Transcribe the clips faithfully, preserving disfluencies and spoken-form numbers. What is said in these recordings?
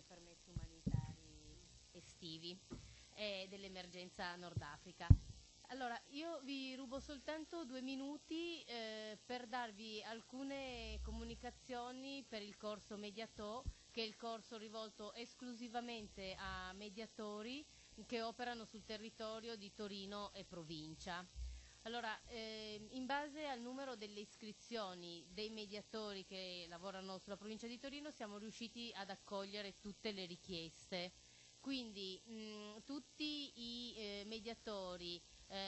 permessi umanitari estivi e dell'emergenza Nord Africa. Allora, io vi rubo soltanto due minuti eh, per darvi alcune comunicazioni per il corso Mediator, che è il corso rivolto esclusivamente a mediatori che operano sul territorio di Torino e provincia. Allora, eh, in base al numero delle iscrizioni dei mediatori che lavorano sulla provincia di Torino siamo riusciti ad accogliere tutte le richieste. Quindi mh, tutti i eh, mediatori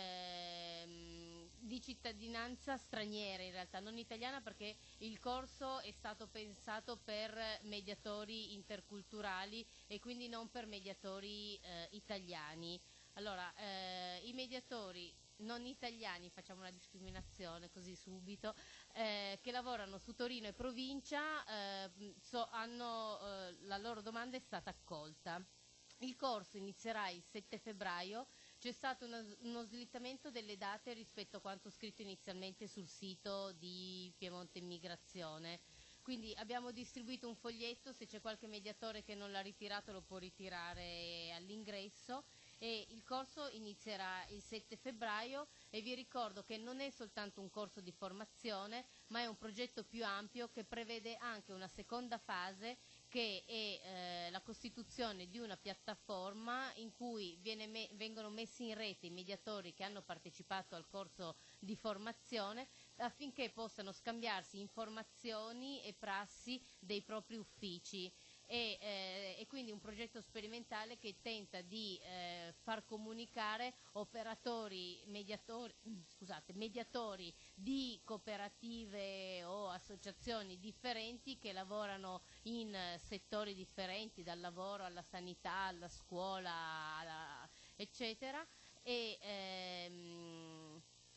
ehm, di cittadinanza straniera, in realtà non italiana, perché il corso è stato pensato per mediatori interculturali e quindi non per mediatori eh, italiani. Allora, eh, i mediatori non italiani, facciamo una discriminazione così subito, eh, che lavorano su Torino e provincia, eh, so, hanno, eh, la loro domanda è stata accolta. Il corso inizierà il sette febbraio, c'è stato uno, uno slittamento delle date rispetto a quanto scritto inizialmente sul sito di Piemonte Immigrazione. Quindi abbiamo distribuito un foglietto, se c'è qualche mediatore che non l'ha ritirato lo può ritirare all'ingresso, e il corso inizierà il sette febbraio e vi ricordo che non è soltanto un corso di formazione, ma è un progetto più ampio che prevede anche una seconda fase, che è eh, la costituzione di una piattaforma in cui viene me vengono messi in rete i mediatori che hanno partecipato al corso di formazione, affinché possano scambiarsi informazioni e prassi dei propri uffici. E, eh, e quindi un progetto sperimentale che tenta di eh, far comunicare operatori, mediatori, scusate, mediatori di cooperative o associazioni differenti che lavorano in eh, settori differenti, dal lavoro alla sanità, alla scuola, alla, eccetera. E, ehm,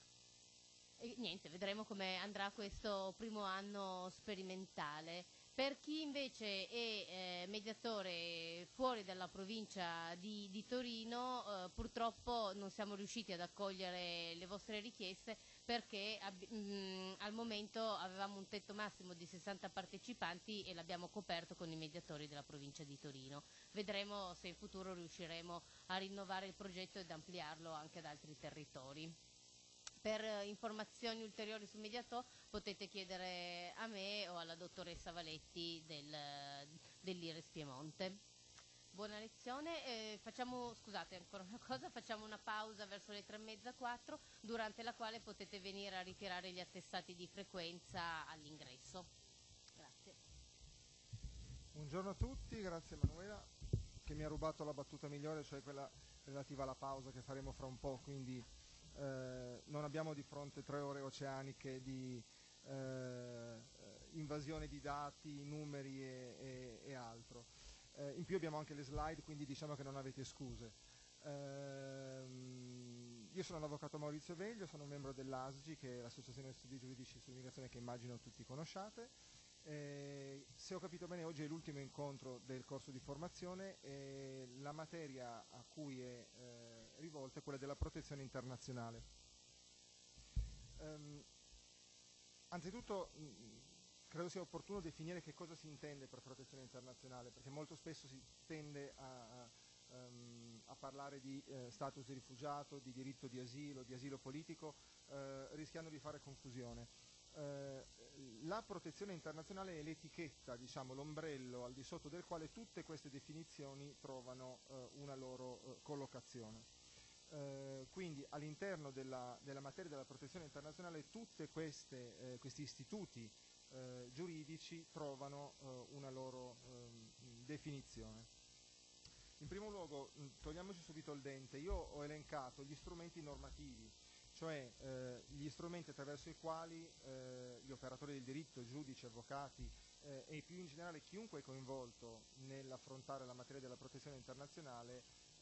e niente, vedremo come andrà questo primo anno sperimentale. Per chi invece è eh, mediatore fuori dalla provincia di, di Torino, eh, purtroppo non siamo riusciti ad accogliere le vostre richieste perché mh, al momento avevamo un tetto massimo di sessanta partecipanti e l'abbiamo coperto con i mediatori della provincia di Torino. Vedremo se in futuro riusciremo a rinnovare il progetto ed ampliarlo anche ad altri territori. Per informazioni ulteriori sul Mediator potete chiedere a me o alla dottoressa Valetti del, dell'I R E S Piemonte. Buona lezione. Eh, facciamo, scusate ancora una cosa, facciamo una pausa verso le tre e mezza, quattro, durante la quale potete venire a ritirare gli attestati di frequenza all'ingresso. Grazie. Buongiorno a tutti, grazie Emanuela che mi ha rubato la battuta migliore, cioè quella relativa alla pausa che faremo fra un po', quindi Eh, non abbiamo di fronte tre ore oceaniche di eh, invasione di dati, numeri e, e, e altro. Eh, in più abbiamo anche le slide, quindi diciamo che non avete scuse. Eh, io sono l'avvocato Maurizio Veglio, sono un membro dell'A S G I, che è l'Associazione Studi Giuridici sull'Immigrazione, che immagino tutti conosciate. Eh, se ho capito bene, oggi è l'ultimo incontro del corso di formazione e la materia a cui è eh, rivolta è quella della protezione internazionale. Um, anzitutto mh, credo sia opportuno definire che cosa si intende per protezione internazionale, perché molto spesso si tende a, a, um, a parlare di eh, status di rifugiato, di diritto di asilo, di asilo politico, eh, rischiando di fare confusione. Eh, la protezione internazionale è l'etichetta, diciamo, l'ombrello al di sotto del quale tutte queste definizioni trovano eh, una loro eh, collocazione. Eh, quindi all'interno della, della materia della protezione internazionale tutti eh, questi istituti eh, giuridici trovano eh, una loro eh, definizione. In primo luogo, mh, togliamoci subito il dente, io ho elencato gli strumenti normativi, cioè eh, gli strumenti attraverso i quali eh, gli operatori del diritto, giudici, avvocati eh, e più in generale chiunque è coinvolto nell'affrontare la materia della protezione internazionale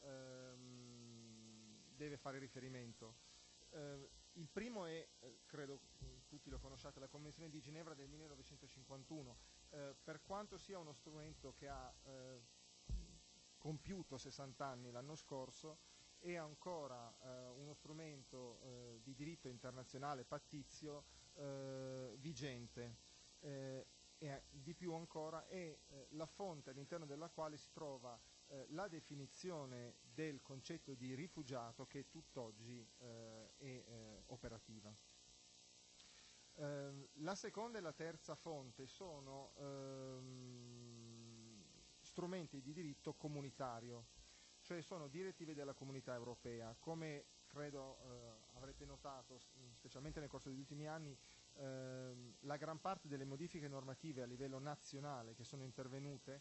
ehm, deve fare riferimento. Eh, il primo è, eh, credo tutti lo conosciate, la Convenzione di Ginevra del millenovecentocinquantuno. Eh, per quanto sia uno strumento che ha eh, compiuto sessanta anni l'anno scorso, è ancora eh, uno strumento eh, di diritto internazionale pattizio eh, vigente eh, e di più ancora è eh, la fonte all'interno della quale si trova eh, la definizione del concetto di rifugiato che tutt'oggi eh, è eh, operativa. Eh, la seconda e la terza fonte sono ehm, strumenti di diritto comunitario, cioè sono direttive della Comunità Europea. Come credo eh, avrete notato, specialmente nel corso degli ultimi anni, ehm, la gran parte delle modifiche normative a livello nazionale che sono intervenute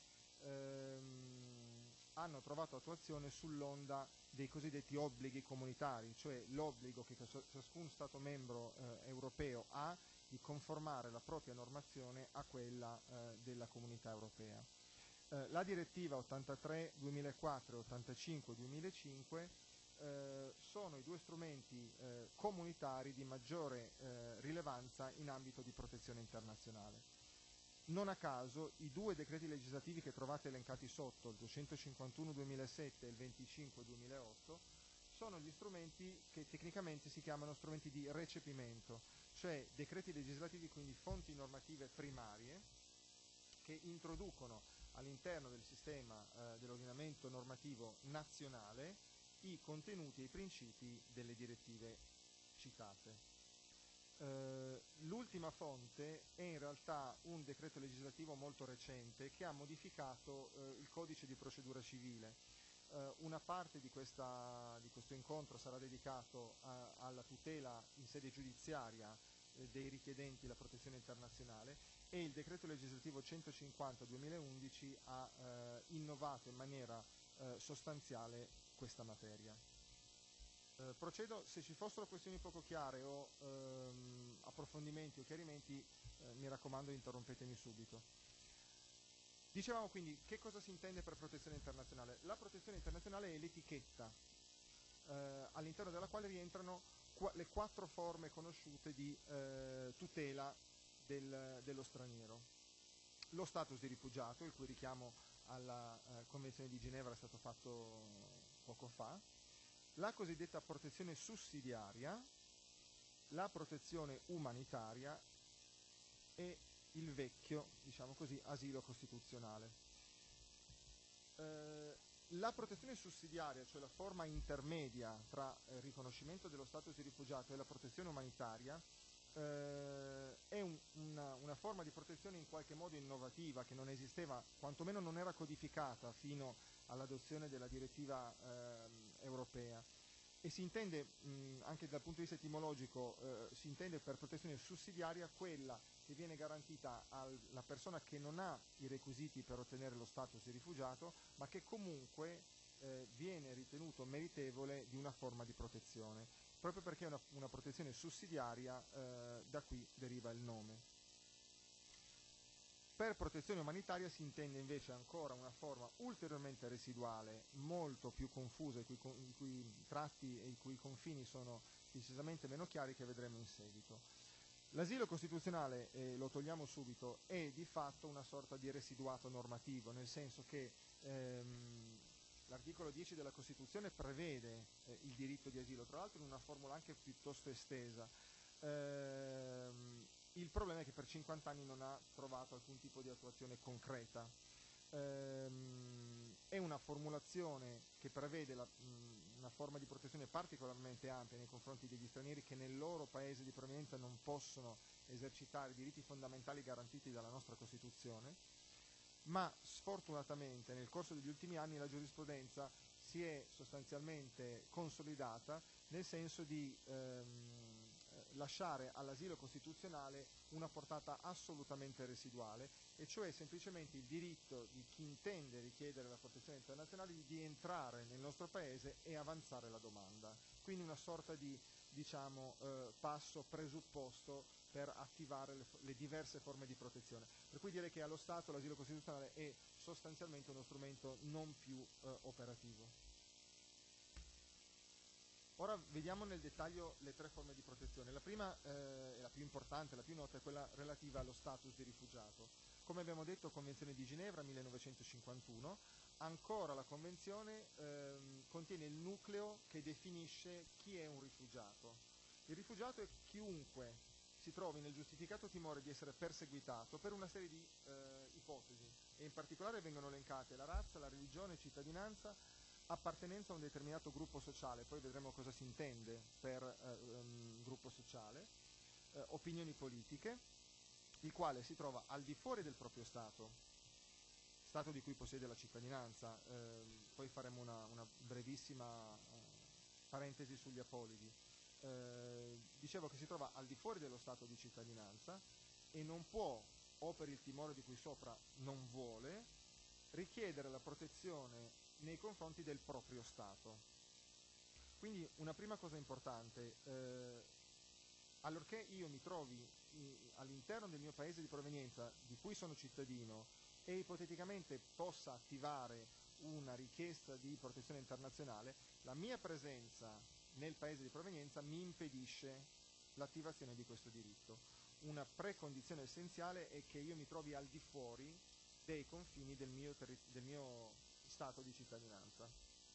ehm, hanno trovato attuazione sull'onda dei cosiddetti obblighi comunitari, cioè l'obbligo che ciascun Stato membro eh, europeo ha di conformare la propria normazione a quella eh, della Comunità Europea. Eh, la direttiva ottantatré duemilaquattro e ottantacinque duemilacinque eh, sono i due strumenti eh, comunitari di maggiore eh, rilevanza in ambito di protezione internazionale. Non a caso i due decreti legislativi che trovate elencati sotto, il duecentocinquantuno duemilasette e il venticinque duemilaotto, sono gli strumenti che tecnicamente si chiamano strumenti di recepimento, cioè decreti legislativi, quindi fonti normative primarie, che introducono all'interno del sistema eh, dell'ordinamento normativo nazionale i contenuti e i principi delle direttive citate. Uh, l'ultima fonte è in realtà un decreto legislativo molto recente che ha modificato uh, il codice di procedura civile. Uh, una parte di, questa, di questo incontro sarà dedicato a, alla tutela in sede giudiziaria eh, dei richiedenti la protezione internazionale, e il decreto legislativo centocinquanta duemilaundici ha uh, innovato in maniera uh, sostanziale questa materia. Eh, procedo. Se ci fossero questioni poco chiare o ehm, approfondimenti o chiarimenti, eh, mi raccomando, interrompetemi subito. Dicevamo quindi che cosa si intende per protezione internazionale. La protezione internazionale è l'etichetta eh, all'interno della quale rientrano qu le quattro forme conosciute di eh, tutela del, dello straniero. Lo status di rifugiato, il cui richiamo alla eh, Convenzione di Ginevra è stato fatto poco fa, la cosiddetta protezione sussidiaria, la protezione umanitaria e il vecchio, diciamo così, asilo costituzionale. Eh, la protezione sussidiaria, cioè la forma intermedia tra il riconoscimento dello status di rifugiato e la protezione umanitaria, eh, è un, una, una forma di protezione in qualche modo innovativa che non esisteva, quantomeno non era codificata fino all'adozione della direttiva eh, europea, e si intende, mh, anche dal punto di vista etimologico, eh, si intende per protezione sussidiaria quella che viene garantita alla persona che non ha i requisiti per ottenere lo status di rifugiato, ma che comunque eh, viene ritenuto meritevole di una forma di protezione, proprio perché è una, una protezione sussidiaria, eh, da qui deriva il nome. Per protezione umanitaria si intende invece ancora una forma ulteriormente residuale, molto più confusa, i cui, i cui tratti e i cui confini sono decisamente meno chiari, che vedremo in seguito. L'asilo costituzionale, eh, lo togliamo subito, è di fatto una sorta di residuato normativo, nel senso che ehm, l'articolo dieci della Costituzione prevede eh, il diritto di asilo, tra l'altro in una formula anche piuttosto estesa. Ehm, il problema è che per cinquanta anni non ha trovato alcun tipo di attuazione concreta. Ehm, è una formulazione che prevede la, mh, una forma di protezione particolarmente ampia nei confronti degli stranieri che nel loro paese di provenienza non possono esercitare i diritti fondamentali garantiti dalla nostra Costituzione, ma sfortunatamente nel corso degli ultimi anni la giurisprudenza si è sostanzialmente consolidata nel senso di ehm, lasciare all'asilo costituzionale una portata assolutamente residuale, e cioè semplicemente il diritto di chi intende richiedere la protezione internazionale di entrare nel nostro paese e avanzare la domanda. Quindi una sorta di, diciamo, eh, passo presupposto per attivare le, le diverse forme di protezione. Per cui direi che allo Stato l'asilo costituzionale è sostanzialmente uno strumento non più eh, operativo. Ora vediamo nel dettaglio le tre forme di protezione. La prima, eh, la più importante, la più nota, è quella relativa allo status di rifugiato. Come abbiamo detto, Convenzione di Ginevra millenovecentocinquantuno, ancora la Convenzione ehm, contiene il nucleo che definisce chi è un rifugiato. Il rifugiato è chiunque si trovi nel giustificato timore di essere perseguitato per una serie di eh, ipotesi, e in particolare vengono elencate la razza, la religione, cittadinanza, appartenenza a un determinato gruppo sociale, poi vedremo cosa si intende per eh, um, gruppo sociale, eh, opinioni politiche, il quale si trova al di fuori del proprio Stato, Stato di cui possiede la cittadinanza, eh, poi faremo una, una brevissima eh, parentesi sugli apolidi. Eh, dicevo che si trova al di fuori dello Stato di cittadinanza e non può, o per il timore di cui sopra non vuole, richiedere la protezione nei confronti del proprio Stato. Quindi una prima cosa importante, eh, allorché io mi trovi all'interno del mio paese di provenienza, di cui sono cittadino, e ipoteticamente possa attivare una richiesta di protezione internazionale, la mia presenza nel paese di provenienza mi impedisce l'attivazione di questo diritto. Una precondizione essenziale è che io mi trovi al di fuori dei confini del mio, del mio stato di cittadinanza.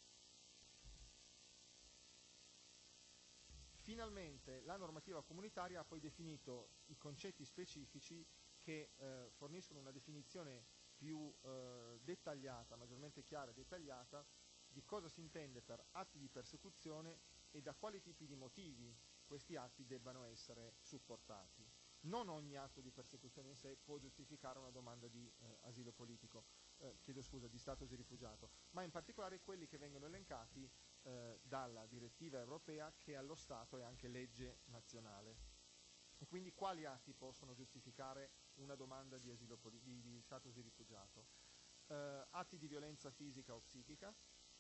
Finalmente la normativa comunitaria ha poi definito i concetti specifici che eh, forniscono una definizione più eh, dettagliata, maggiormente chiara e dettagliata, di cosa si intende per atti di persecuzione e da quali tipi di motivi questi atti debbano essere supportati. Non ogni atto di persecuzione in sé può giustificare una domanda di eh, asilo politico, eh, chiedo scusa, di status di rifugiato, ma in particolare quelli che vengono elencati eh, dalla direttiva europea, che allo Stato è anche legge nazionale. E quindi quali atti possono giustificare una domanda di, asilo, di, di status di rifugiato? Eh, atti di violenza fisica o psichica,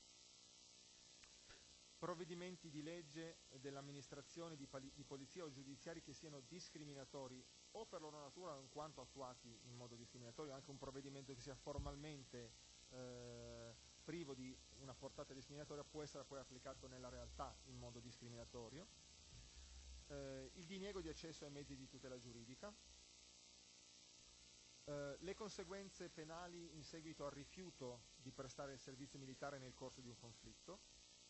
provvedimenti di legge dell'amministrazione di, di polizia o giudiziari che siano discriminatori o per loro natura o in quanto attuati in modo discriminatorio, anche un provvedimento che sia formalmente eh, privo di una portata discriminatoria può essere poi applicato nella realtà in modo discriminatorio. Eh, il diniego di accesso ai mezzi di tutela giuridica, eh, le conseguenze penali in seguito al rifiuto di prestare il servizio militare nel corso di un conflitto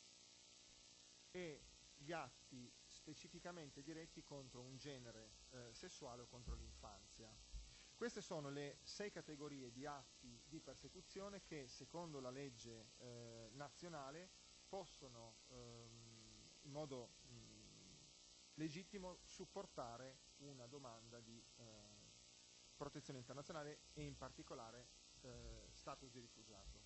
e gli atti specificamente diretti contro un genere eh, sessuale o contro l'infanzia. Queste sono le sei categorie di atti di persecuzione che secondo la legge eh, nazionale possono ehm, in modo mh, legittimo supportare una domanda di eh, protezione internazionale e in particolare eh, status di rifugiato.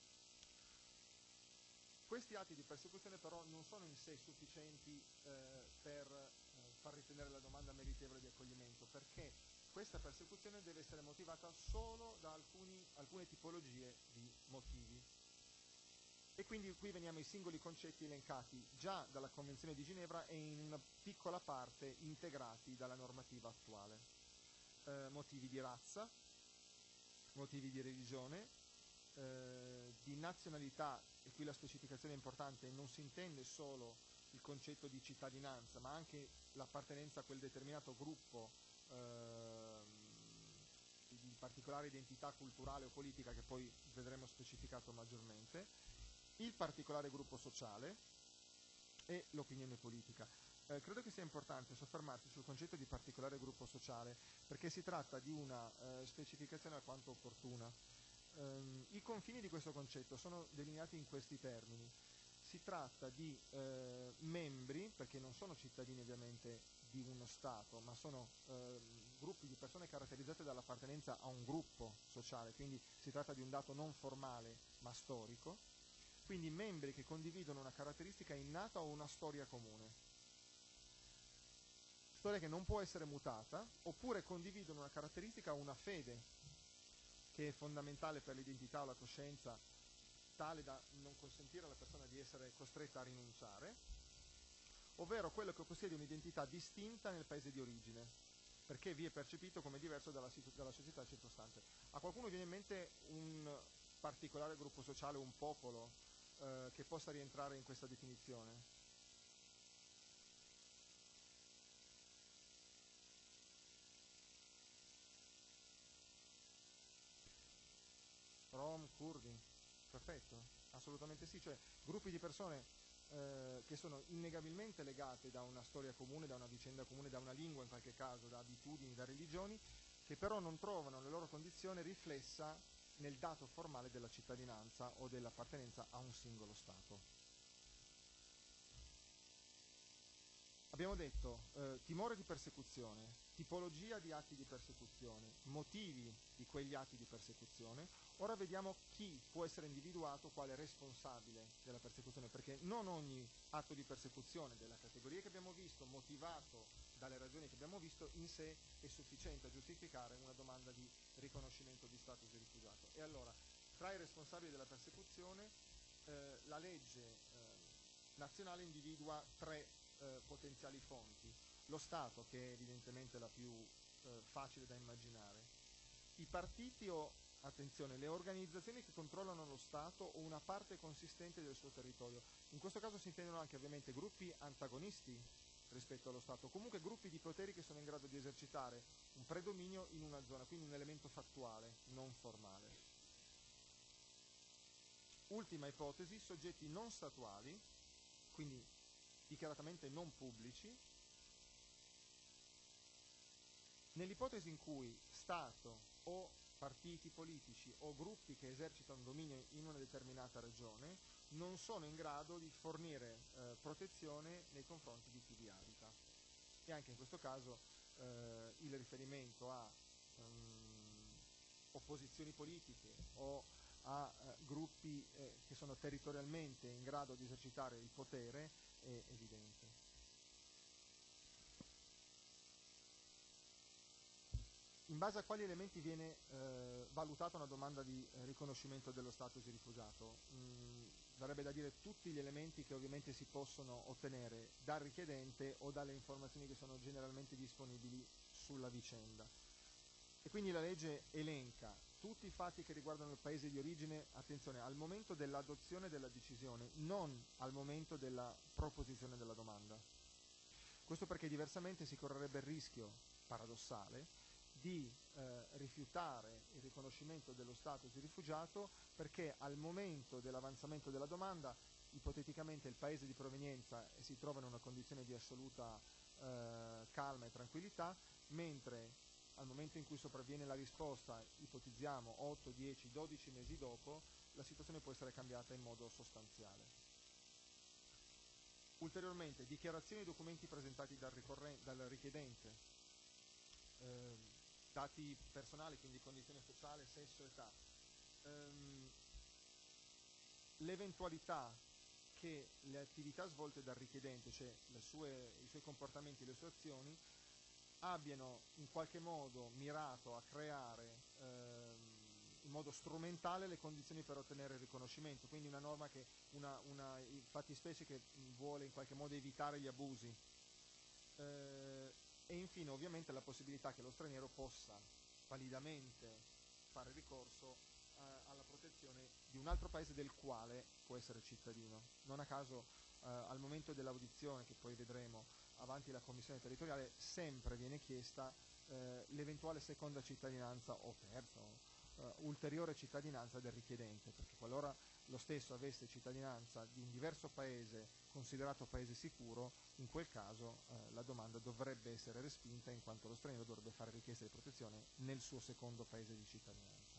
Questi atti di persecuzione però non sono in sé sufficienti eh, per eh, far ritenere la domanda meritevole di accoglimento, perché questa persecuzione deve essere motivata solo da alcuni, alcune tipologie di motivi. E quindi qui veniamo ai singoli concetti elencati già dalla Convenzione di Ginevra e in una piccola parte integrati dalla normativa attuale. Eh, motivi di razza, motivi di religione, eh, di nazionalità, e qui la specificazione è importante, non si intende solo il concetto di cittadinanza, ma anche l'appartenenza a quel determinato gruppo eh, di particolare identità culturale o politica che poi vedremo specificato maggiormente, il particolare gruppo sociale e l'opinione politica. Eh, credo che sia importante soffermarsi sul concetto di particolare gruppo sociale perché si tratta di una eh, specificazione alquanto opportuna. Um, I confini di questo concetto sono delineati in questi termini. Si tratta di eh, membri, perché non sono cittadini ovviamente di uno Stato, ma sono eh, gruppi di persone caratterizzate dall'appartenenza a un gruppo sociale, quindi si tratta di un dato non formale ma storico, quindi membri che condividono una caratteristica innata o una storia comune. Storia che non può essere mutata, oppure condividono una caratteristica o una fede che è fondamentale per l'identità o la coscienza, tale da non consentire alla persona di essere costretta a rinunciare, ovvero quello che possiede un'identità distinta nel paese di origine, perché vi è percepito come diverso dalla, dalla società circostante. A qualcuno viene in mente un particolare gruppo sociale, un popolo, eh, che possa rientrare in questa definizione? Rom, curdi, perfetto, assolutamente sì, cioè gruppi di persone eh, che sono innegabilmente legate da una storia comune, da una vicenda comune, da una lingua in qualche caso, da abitudini, da religioni, che però non trovano la loro condizione riflessa nel dato formale della cittadinanza o dell'appartenenza a un singolo Stato. Abbiamo detto eh, timore di persecuzione, tipologia di atti di persecuzione, motivi di quegli atti di persecuzione. Ora vediamo chi può essere individuato quale responsabile della persecuzione, perché non ogni atto di persecuzione della categoria che abbiamo visto, motivato dalle ragioni che abbiamo visto, in sé è sufficiente a giustificare una domanda di riconoscimento di status di rifugiato. E allora, tra i responsabili della persecuzione, eh, la legge eh, nazionale individua tre eh, potenziali fonti. Lo Stato, che è evidentemente la più eh, facile da immaginare, i partiti o, attenzione, le organizzazioni che controllano lo Stato o una parte consistente del suo territorio. In questo caso si intendono anche ovviamente gruppi antagonisti rispetto allo Stato, comunque gruppi di poteri che sono in grado di esercitare un predominio in una zona, quindi un elemento fattuale, non formale. Ultima ipotesi, soggetti non statuali, quindi dichiaratamente non pubblici. Nell'ipotesi in cui Stato o partiti politici o gruppi che esercitano dominio in una determinata regione non sono in grado di fornire eh, protezione nei confronti di chi vi abita. E anche in questo caso eh, il riferimento a um, opposizioni politiche o a eh, gruppi eh, che sono territorialmente in grado di esercitare il potere è evidente. In base a quali elementi viene eh, valutata una domanda di eh, riconoscimento dello status di rifugiato? Mm, verrebbe da dire tutti gli elementi che ovviamente si possono ottenere dal richiedente o dalle informazioni che sono generalmente disponibili sulla vicenda. E quindi la legge elenca tutti i fatti che riguardano il paese di origine, attenzione, al momento dell'adozione della decisione, non al momento della proposizione della domanda. Questo perché diversamente si correrebbe il rischio paradossale di eh, rifiutare il riconoscimento dello status di rifugiato perché al momento dell'avanzamento della domanda ipoteticamente il paese di provenienza si trova in una condizione di assoluta eh, calma e tranquillità, mentre al momento in cui sopravviene la risposta, ipotizziamo otto, dieci, dodici mesi dopo, la situazione può essere cambiata in modo sostanziale. Ulteriormente, dichiarazioni e documenti presentati dal, dal richiedente, eh, dati personali, quindi condizione sociale, sesso, età, ehm, l'eventualità che le attività svolte dal richiedente, cioè le sue, i suoi comportamenti, le sue azioni, abbiano in qualche modo mirato a creare ehm, in modo strumentale le condizioni per ottenere il riconoscimento, quindi una norma che, una, una fattispecie che vuole in qualche modo evitare gli abusi. Eh, E infine ovviamente la possibilità che lo straniero possa validamente fare ricorso eh, alla protezione di un altro paese del quale può essere cittadino. Non a caso eh, al momento dell'audizione, che poi vedremo avanti la commissione territoriale, sempre viene chiesta eh, l'eventuale seconda cittadinanza o terza o eh, ulteriore cittadinanza del richiedente, perché qualora lo stesso avesse cittadinanza di un diverso paese considerato paese sicuro, in quel caso eh, la domanda dovrebbe essere respinta in quanto lo straniero dovrebbe fare richiesta di protezione nel suo secondo paese di cittadinanza.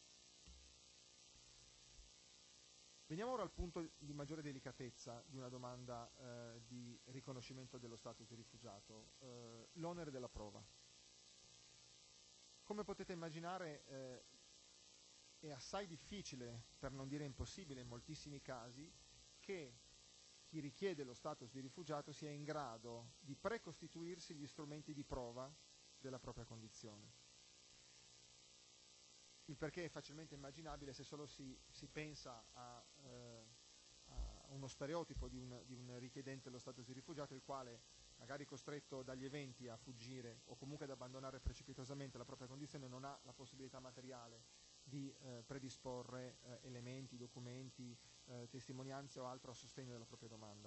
Veniamo ora al punto di maggiore delicatezza di una domanda eh, di riconoscimento dello status di rifugiato, eh, l'onere della prova. Come potete immaginare eh, è assai difficile, per non dire impossibile in moltissimi casi, che chi richiede lo status di rifugiato sia in grado di precostituirsi gli strumenti di prova della propria condizione. Il perché è facilmente immaginabile se solo si, si pensa a, eh, a uno stereotipo di un, di un richiedente lo status di rifugiato, il quale, magari costretto dagli eventi a fuggire o comunque ad abbandonare precipitosamente la propria condizione, non ha la possibilità materiale di eh, predisporre eh, elementi, documenti, eh, testimonianze o altro a sostegno della propria domanda.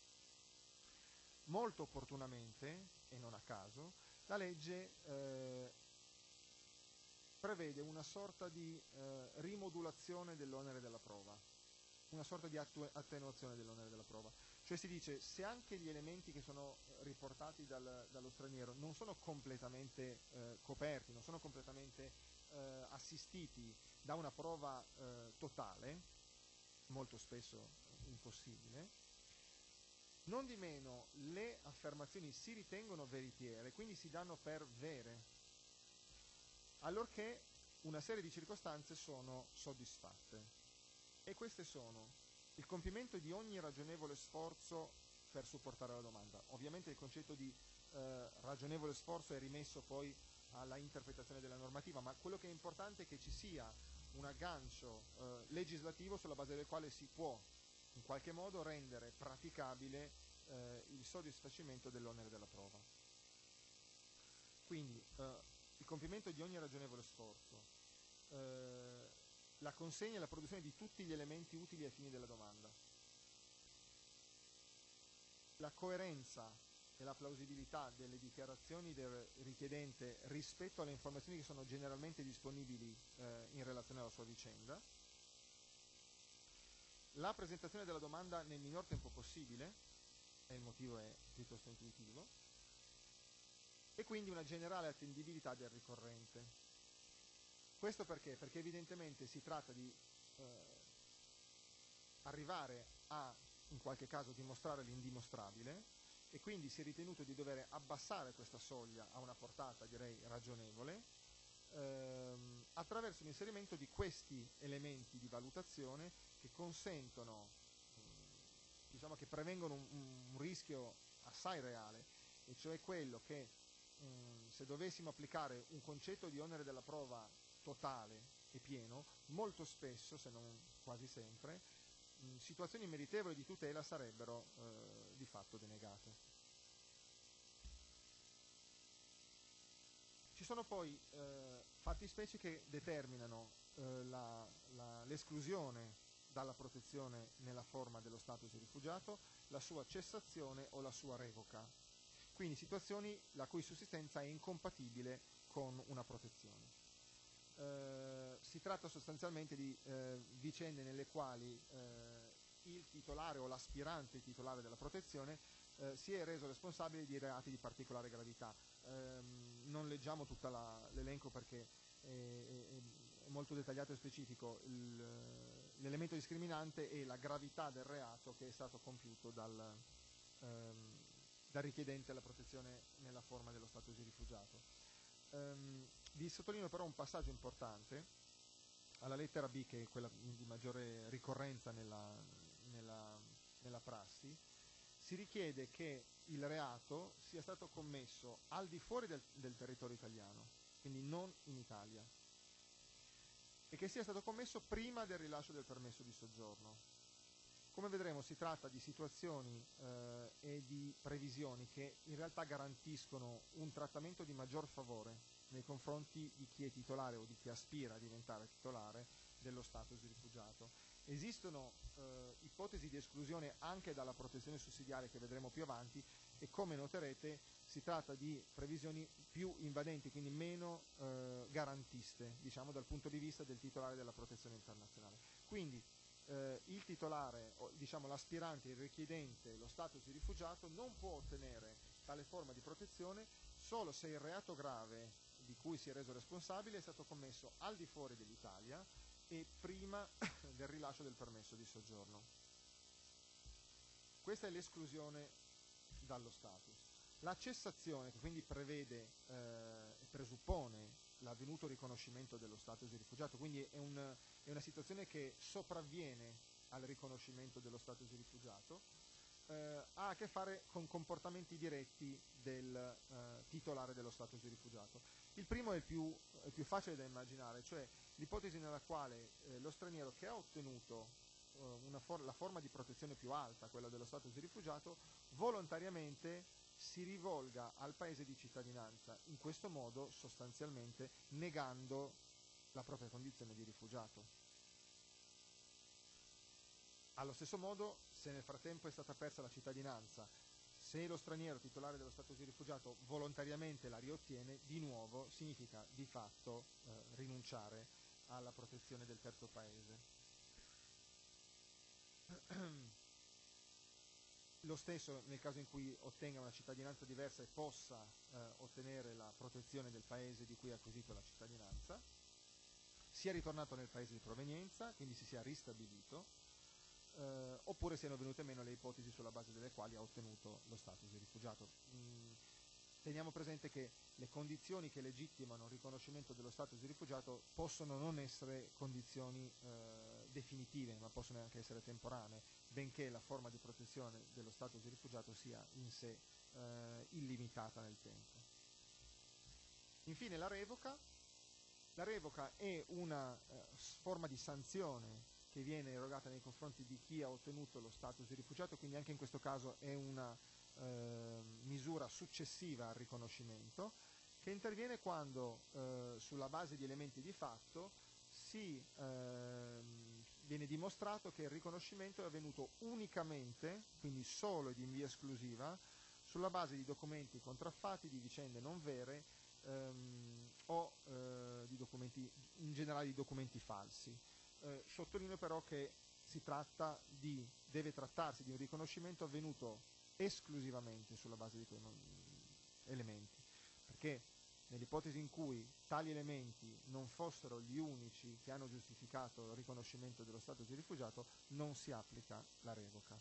Molto opportunamente, e non a caso, la legge eh, prevede una sorta di eh, rimodulazione dell'onere della prova, una sorta di attenuazione dell'onere della prova. Cioè si dice, se anche gli elementi che sono riportati dal, dallo straniero non sono completamente eh, coperti, non sono completamente eh, assistiti da una prova eh, totale, molto spesso impossibile, non di meno le affermazioni si ritengono veritiere, quindi si danno per vere, allorché una serie di circostanze sono soddisfatte. E queste sono il compimento di ogni ragionevole sforzo per supportare la domanda. Ovviamente il concetto di eh, ragionevole sforzo è rimesso poi alla interpretazione della normativa, ma quello che è importante è che ci sia un aggancio eh, legislativo sulla base del quale si può in qualche modo rendere praticabile eh, il soddisfacimento dell'onere della prova. Quindi eh, il compimento di ogni ragionevole sforzo, eh, la consegna e la produzione di tutti gli elementi utili ai fini della domanda, la coerenza e la plausibilità delle dichiarazioni del richiedente rispetto alle informazioni che sono generalmente disponibili eh, in relazione alla sua vicenda, la presentazione della domanda nel minor tempo possibile, e il motivo è piuttosto intuitivo, e quindi una generale attendibilità del ricorrente. Questo perché? Perché evidentemente si tratta di eh, arrivare a, in qualche caso, dimostrare l'indimostrabile, e quindi si è ritenuto di dover abbassare questa soglia a una portata, direi, ragionevole, ehm, attraverso l'inserimento di questi elementi di valutazione che consentono, eh, diciamo che prevengono un, un rischio assai reale, e cioè quello che mh, se dovessimo applicare un concetto di onere della prova totale e pieno, molto spesso, se non quasi sempre, mh, situazioni meritevoli di tutela sarebbero eh, di fatto denegate. Ci sono poi eh, fattispecie che determinano eh, la, la, l'esclusione dalla protezione nella forma dello status di rifugiato, la sua cessazione o la sua revoca. Quindi situazioni la cui sussistenza è incompatibile con una protezione. Eh, si tratta sostanzialmente di eh, vicende nelle quali eh, il titolare o l'aspirante titolare della protezione eh, si è reso responsabile di reati di particolare gravità. Eh, non leggiamo tutto l'elenco perché è, è, è molto dettagliato e specifico. Il, l'elemento discriminante è la gravità del reato che è stato compiuto dal, ehm, dal richiedente alla protezione nella forma dello status di rifugiato. Um, vi sottolineo però un passaggio importante alla lettera B, che è quella di maggiore ricorrenza nella, nella, nella prassi. Si richiede che il reato sia stato commesso al di fuori del, del territorio italiano, quindi non in Italia, e che sia stato commesso prima del rilascio del permesso di soggiorno. Come vedremo si tratta di situazioni eh, e di previsioni che in realtà garantiscono un trattamento di maggior favore nei confronti di chi è titolare o di chi aspira a diventare titolare dello status di rifugiato. Esistono eh, ipotesi di esclusione anche dalla protezione sussidiaria che vedremo più avanti, e come noterete si tratta di previsioni più invadenti, quindi meno eh, garantiste, diciamo, dal punto di vista del titolare della protezione internazionale. Quindi Eh, il titolare, o, diciamo l'aspirante, il richiedente lo status di rifugiato non può ottenere tale forma di protezione solo se il reato grave di cui si è reso responsabile è stato commesso al di fuori dell'Italia e prima del rilascio del permesso di soggiorno. Questa è l'esclusione dallo status. La cessazione, che quindi prevede e eh, presuppone l'avvenuto riconoscimento dello status di rifugiato, quindi è, un, è una situazione che sopravviene al riconoscimento dello status di rifugiato, eh, ha a che fare con comportamenti diretti del eh, titolare dello status di rifugiato. Il primo è il più, è il più facile da immaginare, cioè l'ipotesi nella quale eh, lo straniero che ha ottenuto eh, una for- la forma di protezione più alta, quella dello status di rifugiato, volontariamente si rivolga al paese di cittadinanza, in questo modo sostanzialmente negando la propria condizione di rifugiato. Allo stesso modo, se nel frattempo è stata persa la cittadinanza, se lo straniero titolare dello status di rifugiato volontariamente la riottiene, di nuovo significa di fatto eh, rinunciare alla protezione del terzo paese. lo stesso nel caso in cui ottenga una cittadinanza diversa e possa eh, ottenere la protezione del paese di cui ha acquisito la cittadinanza, sia ritornato nel paese di provenienza, quindi si sia ristabilito, eh, oppure siano venute meno le ipotesi sulla base delle quali ha ottenuto lo status di rifugiato. Mm, teniamo presente che le condizioni che legittimano il riconoscimento dello status di rifugiato possono non essere condizioni eh, definitive, ma possono anche essere temporanee, benché la forma di protezione dello status di rifugiato sia in sé eh, illimitata nel tempo. Infine la revoca. La revoca è una eh, forma di sanzione che viene erogata nei confronti di chi ha ottenuto lo status di rifugiato, quindi anche in questo caso è una eh, misura successiva al riconoscimento, che interviene quando eh, sulla base di elementi di fatto si, eh, viene dimostrato che il riconoscimento è avvenuto unicamente, quindi solo ed in via esclusiva, sulla base di documenti contraffatti, di vicende non vere, ehm, o eh, di documenti, in generale di documenti falsi. Eh, sottolineo però che si tratta di, deve trattarsi di un riconoscimento avvenuto esclusivamente sulla base di quei elementi, perché nell'ipotesi in cui tali elementi non fossero gli unici che hanno giustificato il riconoscimento dello status di rifugiato, non si applica la revoca.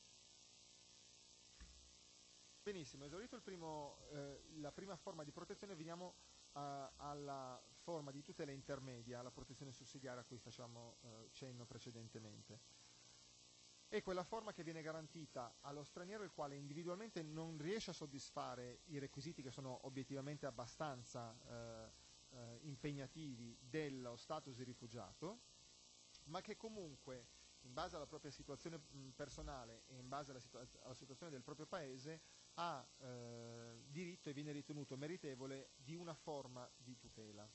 Benissimo, esaurito il primo, eh, la prima forma di protezione, veniamo a, alla forma di tutela intermedia, alla protezione sussidiaria a cui facciamo eh, cenno precedentemente. È quella forma che viene garantita allo straniero il quale individualmente non riesce a soddisfare i requisiti che sono obiettivamente abbastanza eh, eh, impegnativi dello status di rifugiato, ma che comunque in base alla propria situazione mh, personale e in base alla, situa- alla situazione del proprio paese ha eh, diritto e viene ritenuto meritevole di una forma di tutela.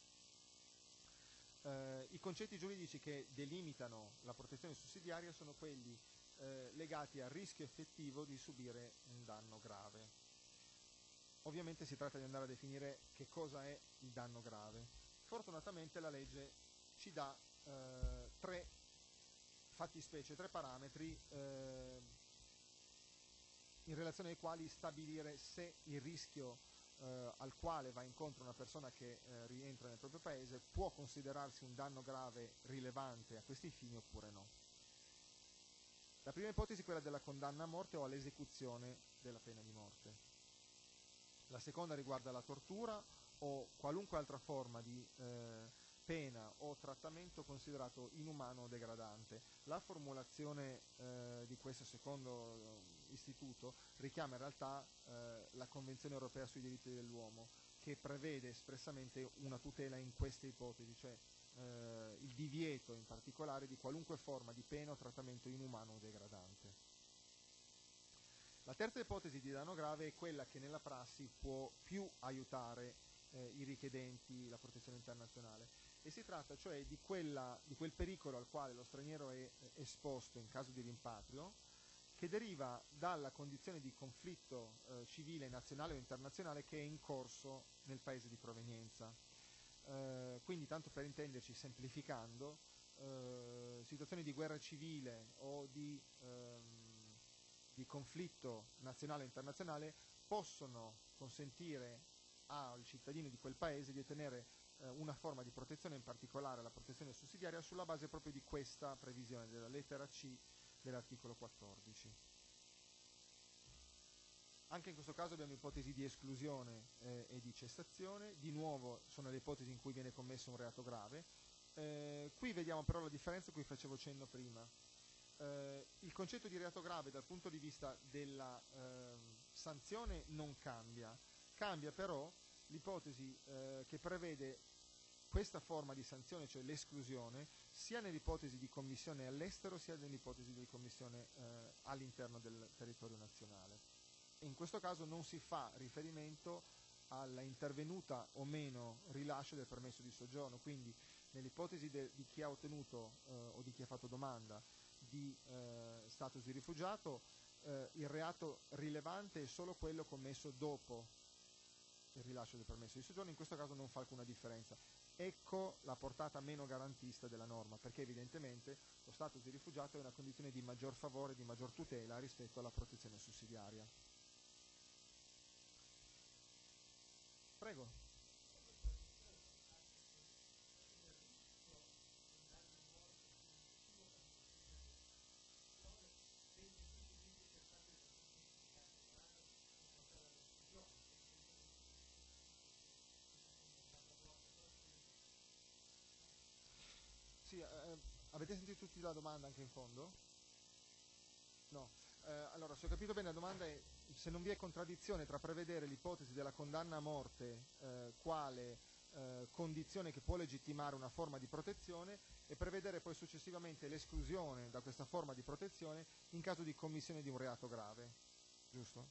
Eh, I concetti giuridici che delimitano la protezione sussidiaria sono quelli eh, legati al rischio effettivo di subire un danno grave. Ovviamente si tratta di andare a definire che cosa è il danno grave. Fortunatamente la legge ci dà eh, tre fattispecie, tre parametri eh, in relazione ai quali stabilire se il rischio eh, al quale va incontro una persona che eh, rientra nel proprio paese può considerarsi un danno grave rilevante a questi fini oppure no. La prima ipotesi è quella della condanna a morte o all'esecuzione della pena di morte. La seconda riguarda la tortura o qualunque altra forma di eh, pena o trattamento considerato inumano o degradante. La formulazione eh, di questo secondo istituto richiama in realtà eh, la Convenzione europea sui diritti dell'uomo, che prevede espressamente una tutela in queste ipotesi, cioè eh, il divieto in particolare di qualunque forma di pena o trattamento inumano o degradante. La terza ipotesi di danno grave è quella che nella prassi può più aiutare eh, i richiedenti la protezione internazionale, e si tratta cioè di, quella, di quel pericolo al quale lo straniero è esposto in caso di rimpatrio, che deriva dalla condizione di conflitto eh, civile nazionale o internazionale che è in corso nel paese di provenienza. Eh, quindi, tanto per intenderci, semplificando, eh, situazioni di guerra civile o di, ehm, di conflitto nazionale o internazionale possono consentire al cittadino di quel paese di ottenere eh, una forma di protezione, in particolare la protezione sussidiaria, sulla base proprio di questa previsione della lettera C dell'articolo quattordici. Anche in questo caso abbiamo ipotesi di esclusione eh, e di cessazione. Di nuovo sono le ipotesi in cui viene commesso un reato grave. Eh, qui vediamo però la differenza a cui facevo cenno prima. Eh, il concetto di reato grave dal punto di vista della eh, sanzione non cambia, cambia però l'ipotesi eh, che prevede questa forma di sanzione, cioè l'esclusione, sia nell'ipotesi di commissione all'estero sia nell'ipotesi di commissione eh, all'interno del territorio nazionale. In questo caso non si fa riferimento alla intervenuta o meno rilascio del permesso di soggiorno, quindi nell'ipotesi di chi ha ottenuto eh, o di chi ha fatto domanda di eh, status di rifugiato, eh, il reato rilevante è solo quello commesso dopo il rilascio del permesso di soggiorno. In questo caso non fa alcuna differenza. Ecco la portata meno garantista della norma, perché evidentemente lo status di rifugiato è una condizione di maggior favore, di maggior tutela rispetto alla protezione sussidiaria. Prego. Sì, eh, avete sentito tutti la domanda anche in fondo? No. Eh, allora, se ho capito bene, la domanda è se non vi è contraddizione tra prevedere l'ipotesi della condanna a morte eh, quale eh, condizione che può legittimare una forma di protezione e prevedere poi successivamente l'esclusione da questa forma di protezione in caso di commissione di un reato grave, giusto?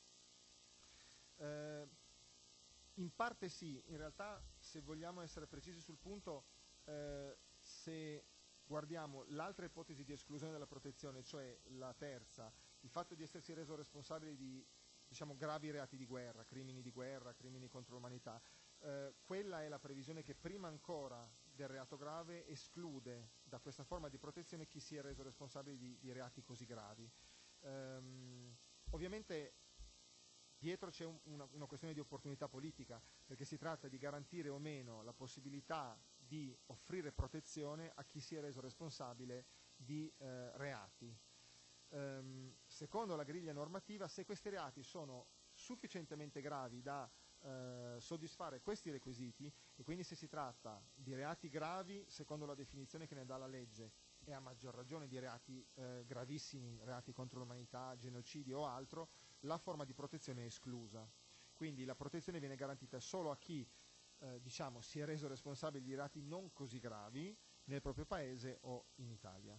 Eh, in parte sì, in realtà se vogliamo essere precisi sul punto, eh, se guardiamo l'altra ipotesi di esclusione della protezione, cioè la terza, il fatto di essersi reso responsabili di, diciamo, gravi reati di guerra, crimini di guerra, crimini contro l'umanità, eh, quella è la previsione che prima ancora del reato grave esclude da questa forma di protezione chi si è reso responsabile di, di reati così gravi. Ehm, ovviamente dietro c'è un, una, una questione di opportunità politica, perché si tratta di garantire o meno la possibilità di offrire protezione a chi si è reso responsabile di eh, reati. Ehm, secondo la griglia normativa, se questi reati sono sufficientemente gravi da eh, soddisfare questi requisiti, e quindi se si tratta di reati gravi, secondo la definizione che ne dà la legge, e a maggior ragione di reati eh, gravissimi, reati contro l'umanità, genocidio o altro, la forma di protezione è esclusa. Quindi la protezione viene garantita solo a chi eh, diciamo, si è reso responsabile di reati non così gravi nel proprio paese o in Italia.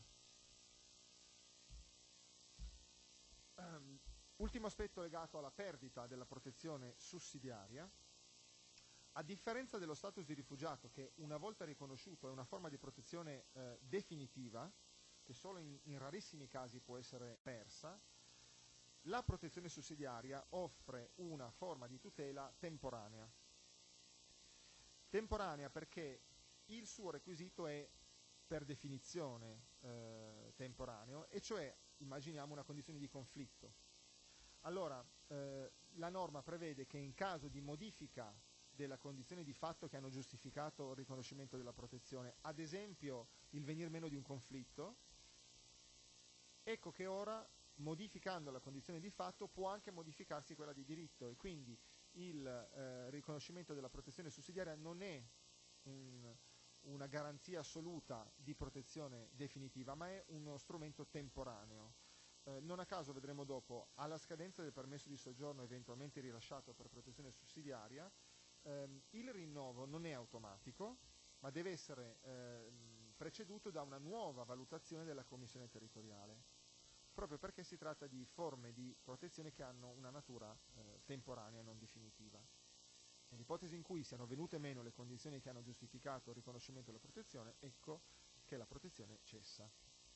Um, ultimo aspetto legato alla perdita della protezione sussidiaria. A differenza dello status di rifugiato, che una volta riconosciuto è una forma di protezione eh, definitiva, che solo in, in rarissimi casi può essere persa, la protezione sussidiaria offre una forma di tutela temporanea. Temporanea perché il suo requisito è per definizione eh, temporaneo, e cioè immaginiamo una condizione di conflitto. Allora, eh, la norma prevede che in caso di modifica della condizione di fatto che hanno giustificato il riconoscimento della protezione, ad esempio il venir meno di un conflitto, ecco che ora, modificando la condizione di fatto, può anche modificarsi quella di diritto, e quindi il eh, riconoscimento della protezione sussidiaria non è un, una garanzia assoluta di protezione definitiva, ma è uno strumento temporaneo. Eh, non a caso vedremo dopo, alla scadenza del permesso di soggiorno eventualmente rilasciato per protezione sussidiaria, ehm, il rinnovo non è automatico, ma deve essere ehm, preceduto da una nuova valutazione della Commissione territoriale, proprio perché si tratta di forme di protezione che hanno una natura eh, temporanea e non definitiva. Nell'ipotesi in cui siano venute meno le condizioni che hanno giustificato il riconoscimento della protezione, ecco che la protezione cessa.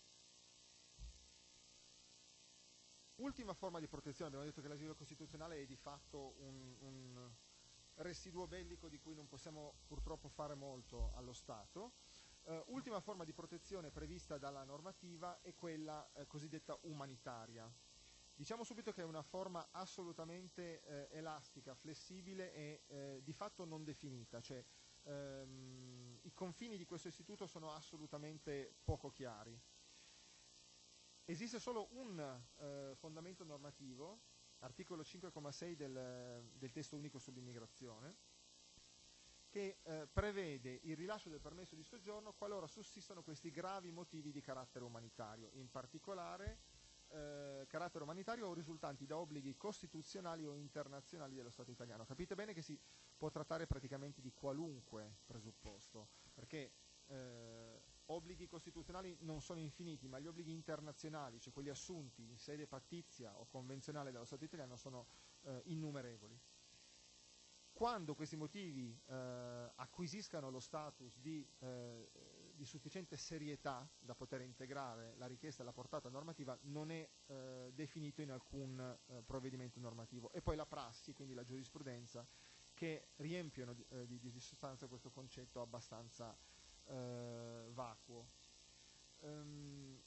Ultima forma di protezione, abbiamo detto che l'asilo costituzionale è di fatto un, un residuo bellico di cui non possiamo purtroppo fare molto allo Stato. Uh, ultima forma di protezione prevista dalla normativa è quella eh, cosiddetta umanitaria. Diciamo subito che è una forma assolutamente eh, elastica, flessibile e eh, di fatto non definita, cioè ehm, i confini di questo istituto sono assolutamente poco chiari. Esiste solo un eh, fondamento normativo, articolo cinque comma sei del, del testo unico sull'immigrazione, che eh, prevede il rilascio del permesso di soggiorno qualora sussistano questi gravi motivi di carattere umanitario, in particolare eh, carattere umanitario o risultanti da obblighi costituzionali o internazionali dello Stato italiano. Capite bene che si può trattare praticamente di qualunque presupposto, perché eh, obblighi costituzionali non sono infiniti, ma gli obblighi internazionali, cioè quelli assunti in sede pattizia o convenzionale dallo Stato italiano, sono eh, innumerevoli. Quando questi motivi eh, acquisiscano lo status di, eh, di sufficiente serietà da poter integrare la richiesta e la portata normativa, non è eh, definito in alcun eh, provvedimento normativo. E poi la prassi, quindi la giurisprudenza, che riempiono di, eh, di, di sostanza questo concetto abbastanza eh, vacuo. Um,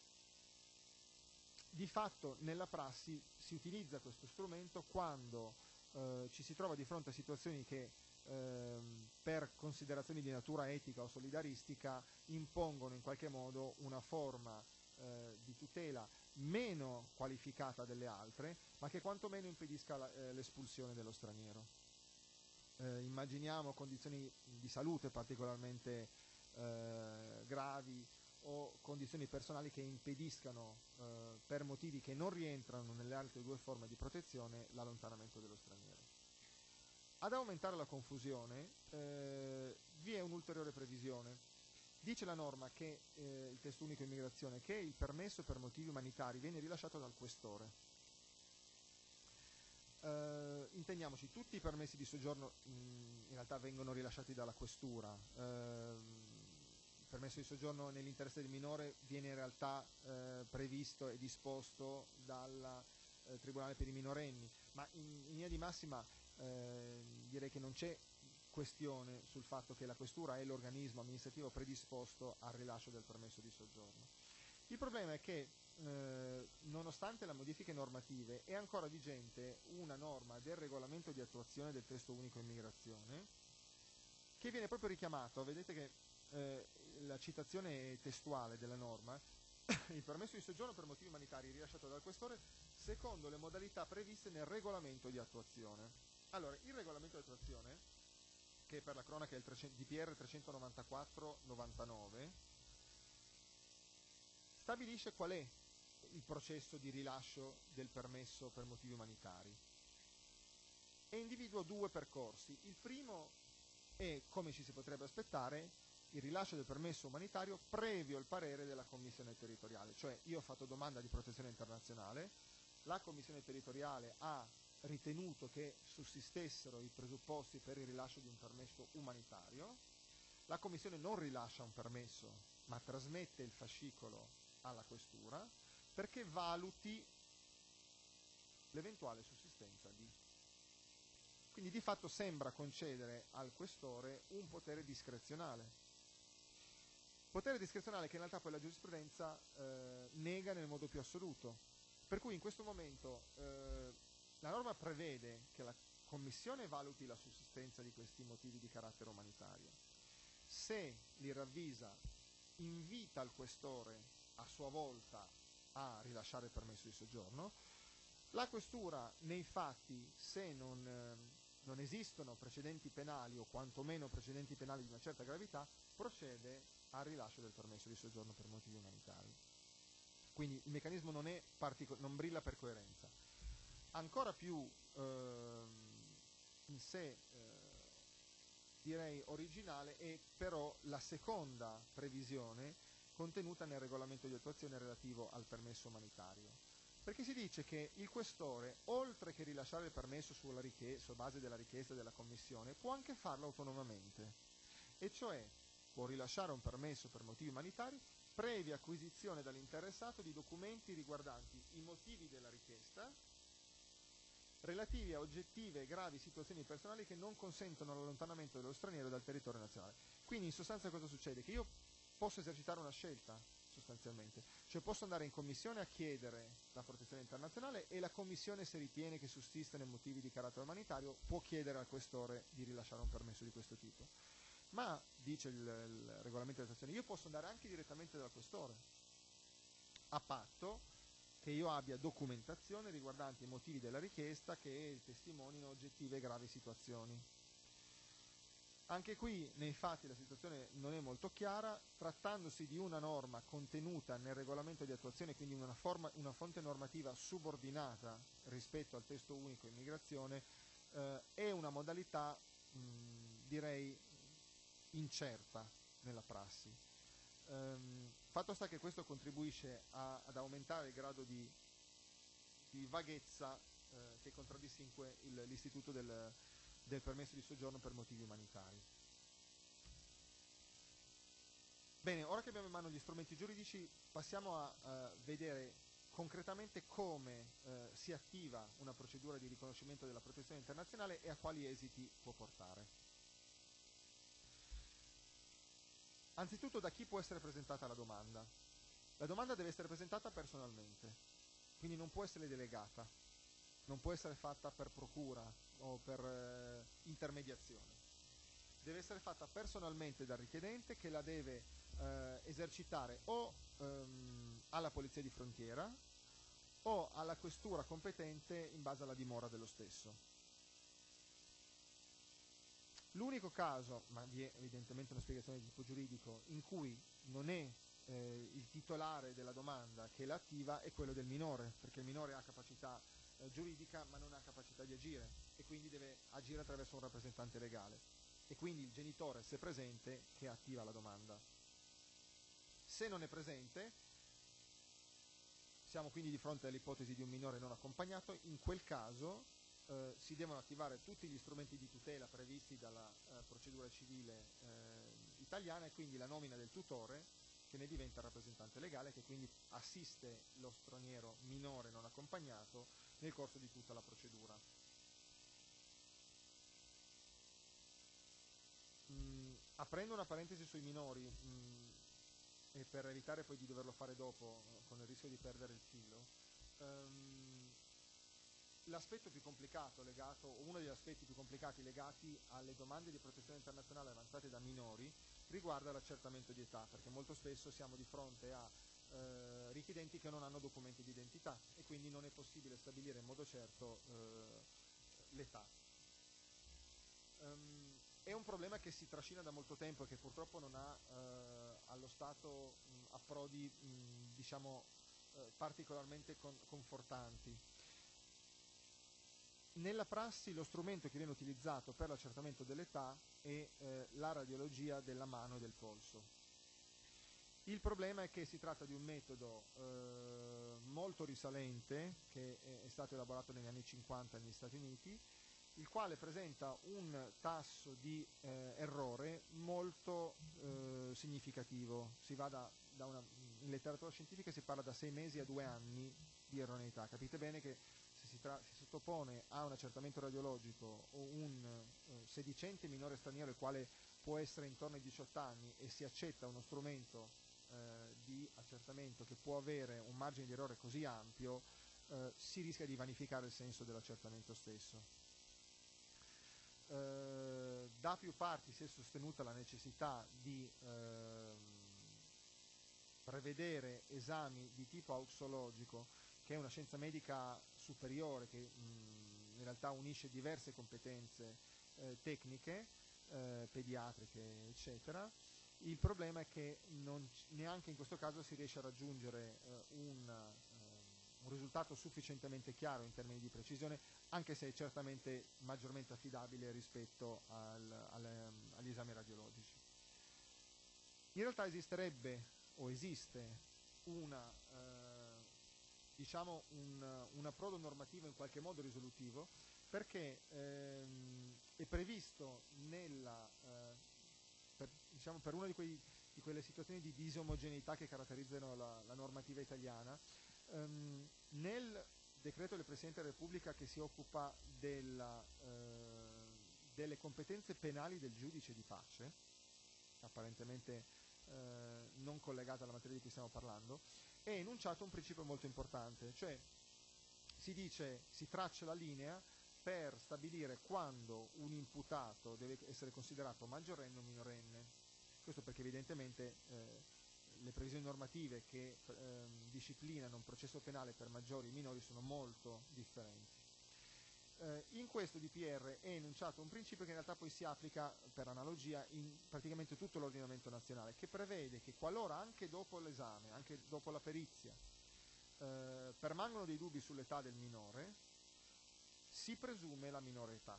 di fatto nella prassi si utilizza questo strumento quando eh, ci si trova di fronte a situazioni che ehm, per considerazioni di natura etica o solidaristica impongono in qualche modo una forma eh, di tutela meno qualificata delle altre, ma che quantomeno impedisca la, eh, l'espulsione dello straniero. Eh, immaginiamo condizioni di salute particolarmente eh, gravi o condizioni personali che impediscano eh, per motivi che non rientrano nelle altre due forme di protezione l'allontanamento dello straniero. Ad aumentare la confusione eh, vi è un'ulteriore previsione. Dice la norma che eh, il testo unico immigrazione che il permesso per motivi umanitari viene rilasciato dal questore. Uh, intendiamoci, tutti i permessi di soggiorno mh, in realtà vengono rilasciati dalla questura. Uh, il permesso di soggiorno nell'interesse del minore viene in realtà uh, previsto e disposto dal uh, Tribunale per i minorenni, ma in, in linea di massima uh, direi che non c'è questione sul fatto che la questura è l'organismo amministrativo predisposto al rilascio del permesso di soggiorno. Il problema è che Eh, nonostante le modifiche normative è ancora vigente una norma del regolamento di attuazione del testo unico immigrazione che viene proprio richiamato. Vedete che eh, la citazione testuale della norma il permesso di soggiorno per motivi umanitari rilasciato dal questore secondo le modalità previste nel regolamento di attuazione. Allora, il regolamento di attuazione, che per la cronaca è il D P R trecentonovantaquattro novantanove, stabilisce qual è il processo di rilascio del permesso per motivi umanitari e individua due percorsi. Il primo è, come ci si potrebbe aspettare, il rilascio del permesso umanitario previo il parere della commissione territoriale, cioè io ho fatto domanda di protezione internazionale, la commissione territoriale ha ritenuto che sussistessero i presupposti per il rilascio di un permesso umanitario, la commissione non rilascia un permesso ma trasmette il fascicolo alla questura perché valuti l'eventuale sussistenza di. Quindi di fatto sembra concedere al questore un potere discrezionale. Potere discrezionale che in realtà poi la giurisprudenza eh, nega nel modo più assoluto. Per cui in questo momento eh, la norma prevede che la Commissione valuti la sussistenza di questi motivi di carattere umanitario. Se li ravvisa, invita il questore a sua volta a rilasciare il permesso di soggiorno. La questura nei fatti, se non, eh, non esistono precedenti penali o quantomeno precedenti penali di una certa gravità, procede al rilascio del permesso di soggiorno per motivi umanitari. Quindi il meccanismo non, è partico- non brilla per coerenza. Ancora più eh, in sé eh, direi originale è però la seconda previsione contenuta nel regolamento di attuazione relativo al permesso umanitario, perché si dice che il questore, oltre che rilasciare il permesso sulla, richiesta, sulla base della richiesta della commissione, può anche farlo autonomamente, e cioè può rilasciare un permesso per motivi umanitari previa acquisizione dall'interessato di documenti riguardanti i motivi della richiesta relativi a oggettive e gravi situazioni personali che non consentono l'allontanamento dello straniero dal territorio nazionale. Quindi in sostanza cosa succede? Che io posso esercitare una scelta, sostanzialmente. Cioè posso andare in commissione a chiedere la protezione internazionale e la commissione, se ritiene che sussistano motivi di carattere umanitario, può chiedere al questore di rilasciare un permesso di questo tipo. Ma, dice il, il regolamento di attuazione, io posso andare anche direttamente dal questore, a patto che io abbia documentazione riguardante i motivi della richiesta che testimonino oggettive e gravi situazioni. Anche qui nei fatti la situazione non è molto chiara, trattandosi di una norma contenuta nel regolamento di attuazione, quindi una, forma, una fonte normativa subordinata rispetto al testo unico immigrazione, eh, è una modalità mh, direi incerta nella prassi. Ehm, fatto sta che questo contribuisce a, ad aumentare il grado di, di vaghezza eh, che contraddistingue il, l'istituto del del permesso di soggiorno per motivi umanitari. Bene, ora che abbiamo in mano gli strumenti giuridici, passiamo a uh, vedere concretamente come eh, si attiva una procedura di riconoscimento della protezione internazionale e a quali esiti può portare. Anzitutto, da chi può essere presentata la domanda? La domanda deve essere presentata personalmente, quindi non può essere delegata, non può essere fatta per procura o per eh, intermediazione. Deve essere fatta personalmente dal richiedente, che la deve eh, esercitare o ehm, alla Polizia di Frontiera o alla questura competente in base alla dimora dello stesso. L'unico caso, ma vi è evidentemente una spiegazione di tipo giuridico, in cui non è eh, il titolare della domanda che la attiva è quello del minore, perché il minore ha capacità eh, giuridica ma non ha capacità di agire e quindi deve agire attraverso un rappresentante legale. E quindi il genitore, se presente, che attiva la domanda. Se non è presente, siamo quindi di fronte all'ipotesi di un minore non accompagnato. In quel caso eh, si devono attivare tutti gli strumenti di tutela previsti dalla eh, procedura civile eh, italiana, e quindi la nomina del tutore, che ne diventa il rappresentante legale, che quindi assiste lo straniero minore non accompagnato nel corso di tutta la procedura. Mm, aprendo una parentesi sui minori, mm, e per evitare poi di doverlo fare dopo con il rischio di perdere il filo, um, l'aspetto più complicato legato, o uno degli aspetti più complicati legati alle domande di protezione internazionale avanzate da minori, riguarda l'accertamento di età, perché molto spesso siamo di fronte a eh, richiedenti che non hanno documenti di identità e quindi non è possibile stabilire in modo certo eh, l'età. Um, È un problema che si trascina da molto tempo e che purtroppo non ha eh, allo Stato mh, approdi mh, diciamo eh, particolarmente con, confortanti. Nella prassi lo strumento che viene utilizzato per l'accertamento dell'età è eh, la radiologia della mano e del polso. Il problema è che si tratta di un metodo eh, molto risalente, che è, è stato elaborato negli anni cinquanta negli Stati Uniti, il quale presenta un tasso di eh, errore molto eh, significativo. Si va da, da una, in letteratura scientifica si parla da sei mesi a due anni di erroneità. Capite bene che se si, tra, si sottopone a un accertamento radiologico o un eh, sedicente minore straniero, il quale può essere intorno ai diciotto anni, e si accetta uno strumento eh, di accertamento che può avere un margine di errore così ampio, eh, si rischia di vanificare il senso dell'accertamento stesso. Eh, da più parti si è sostenuta la necessità di eh, prevedere esami di tipo auxologico, che è una scienza medica superiore che mh, in realtà unisce diverse competenze eh, tecniche, eh, pediatriche, eccetera. Il problema è che non, neanche in questo caso si riesce a raggiungere eh, un, eh, un risultato sufficientemente chiaro in termini di precisione, anche se è certamente maggiormente affidabile rispetto al, al, agli esami radiologici. In realtà esisterebbe o esiste una, eh, diciamo un, un approdo normativo in qualche modo risolutivo, perché ehm, è previsto nella, eh, per, diciamo, per una di, quei, di quelle situazioni di disomogeneità che caratterizzano la, la normativa italiana, ehm, nel decreto del Presidente della Repubblica che si occupa della, eh, delle competenze penali del giudice di pace, apparentemente eh, non collegata alla materia di cui stiamo parlando, è enunciato un principio molto importante, cioè si dice, si traccia la linea per stabilire quando un imputato deve essere considerato maggiorenne o minorenne. Questo perché evidentemente eh, le previsioni normative che eh, disciplinano un processo penale per maggiori e minori sono molto differenti. Eh, in questo D P R è enunciato un principio che in realtà poi si applica per analogia in praticamente tutto l'ordinamento nazionale, che prevede che qualora anche dopo l'esame, anche dopo la perizia, eh, permangono dei dubbi sull'età del minore, si presume la minore età,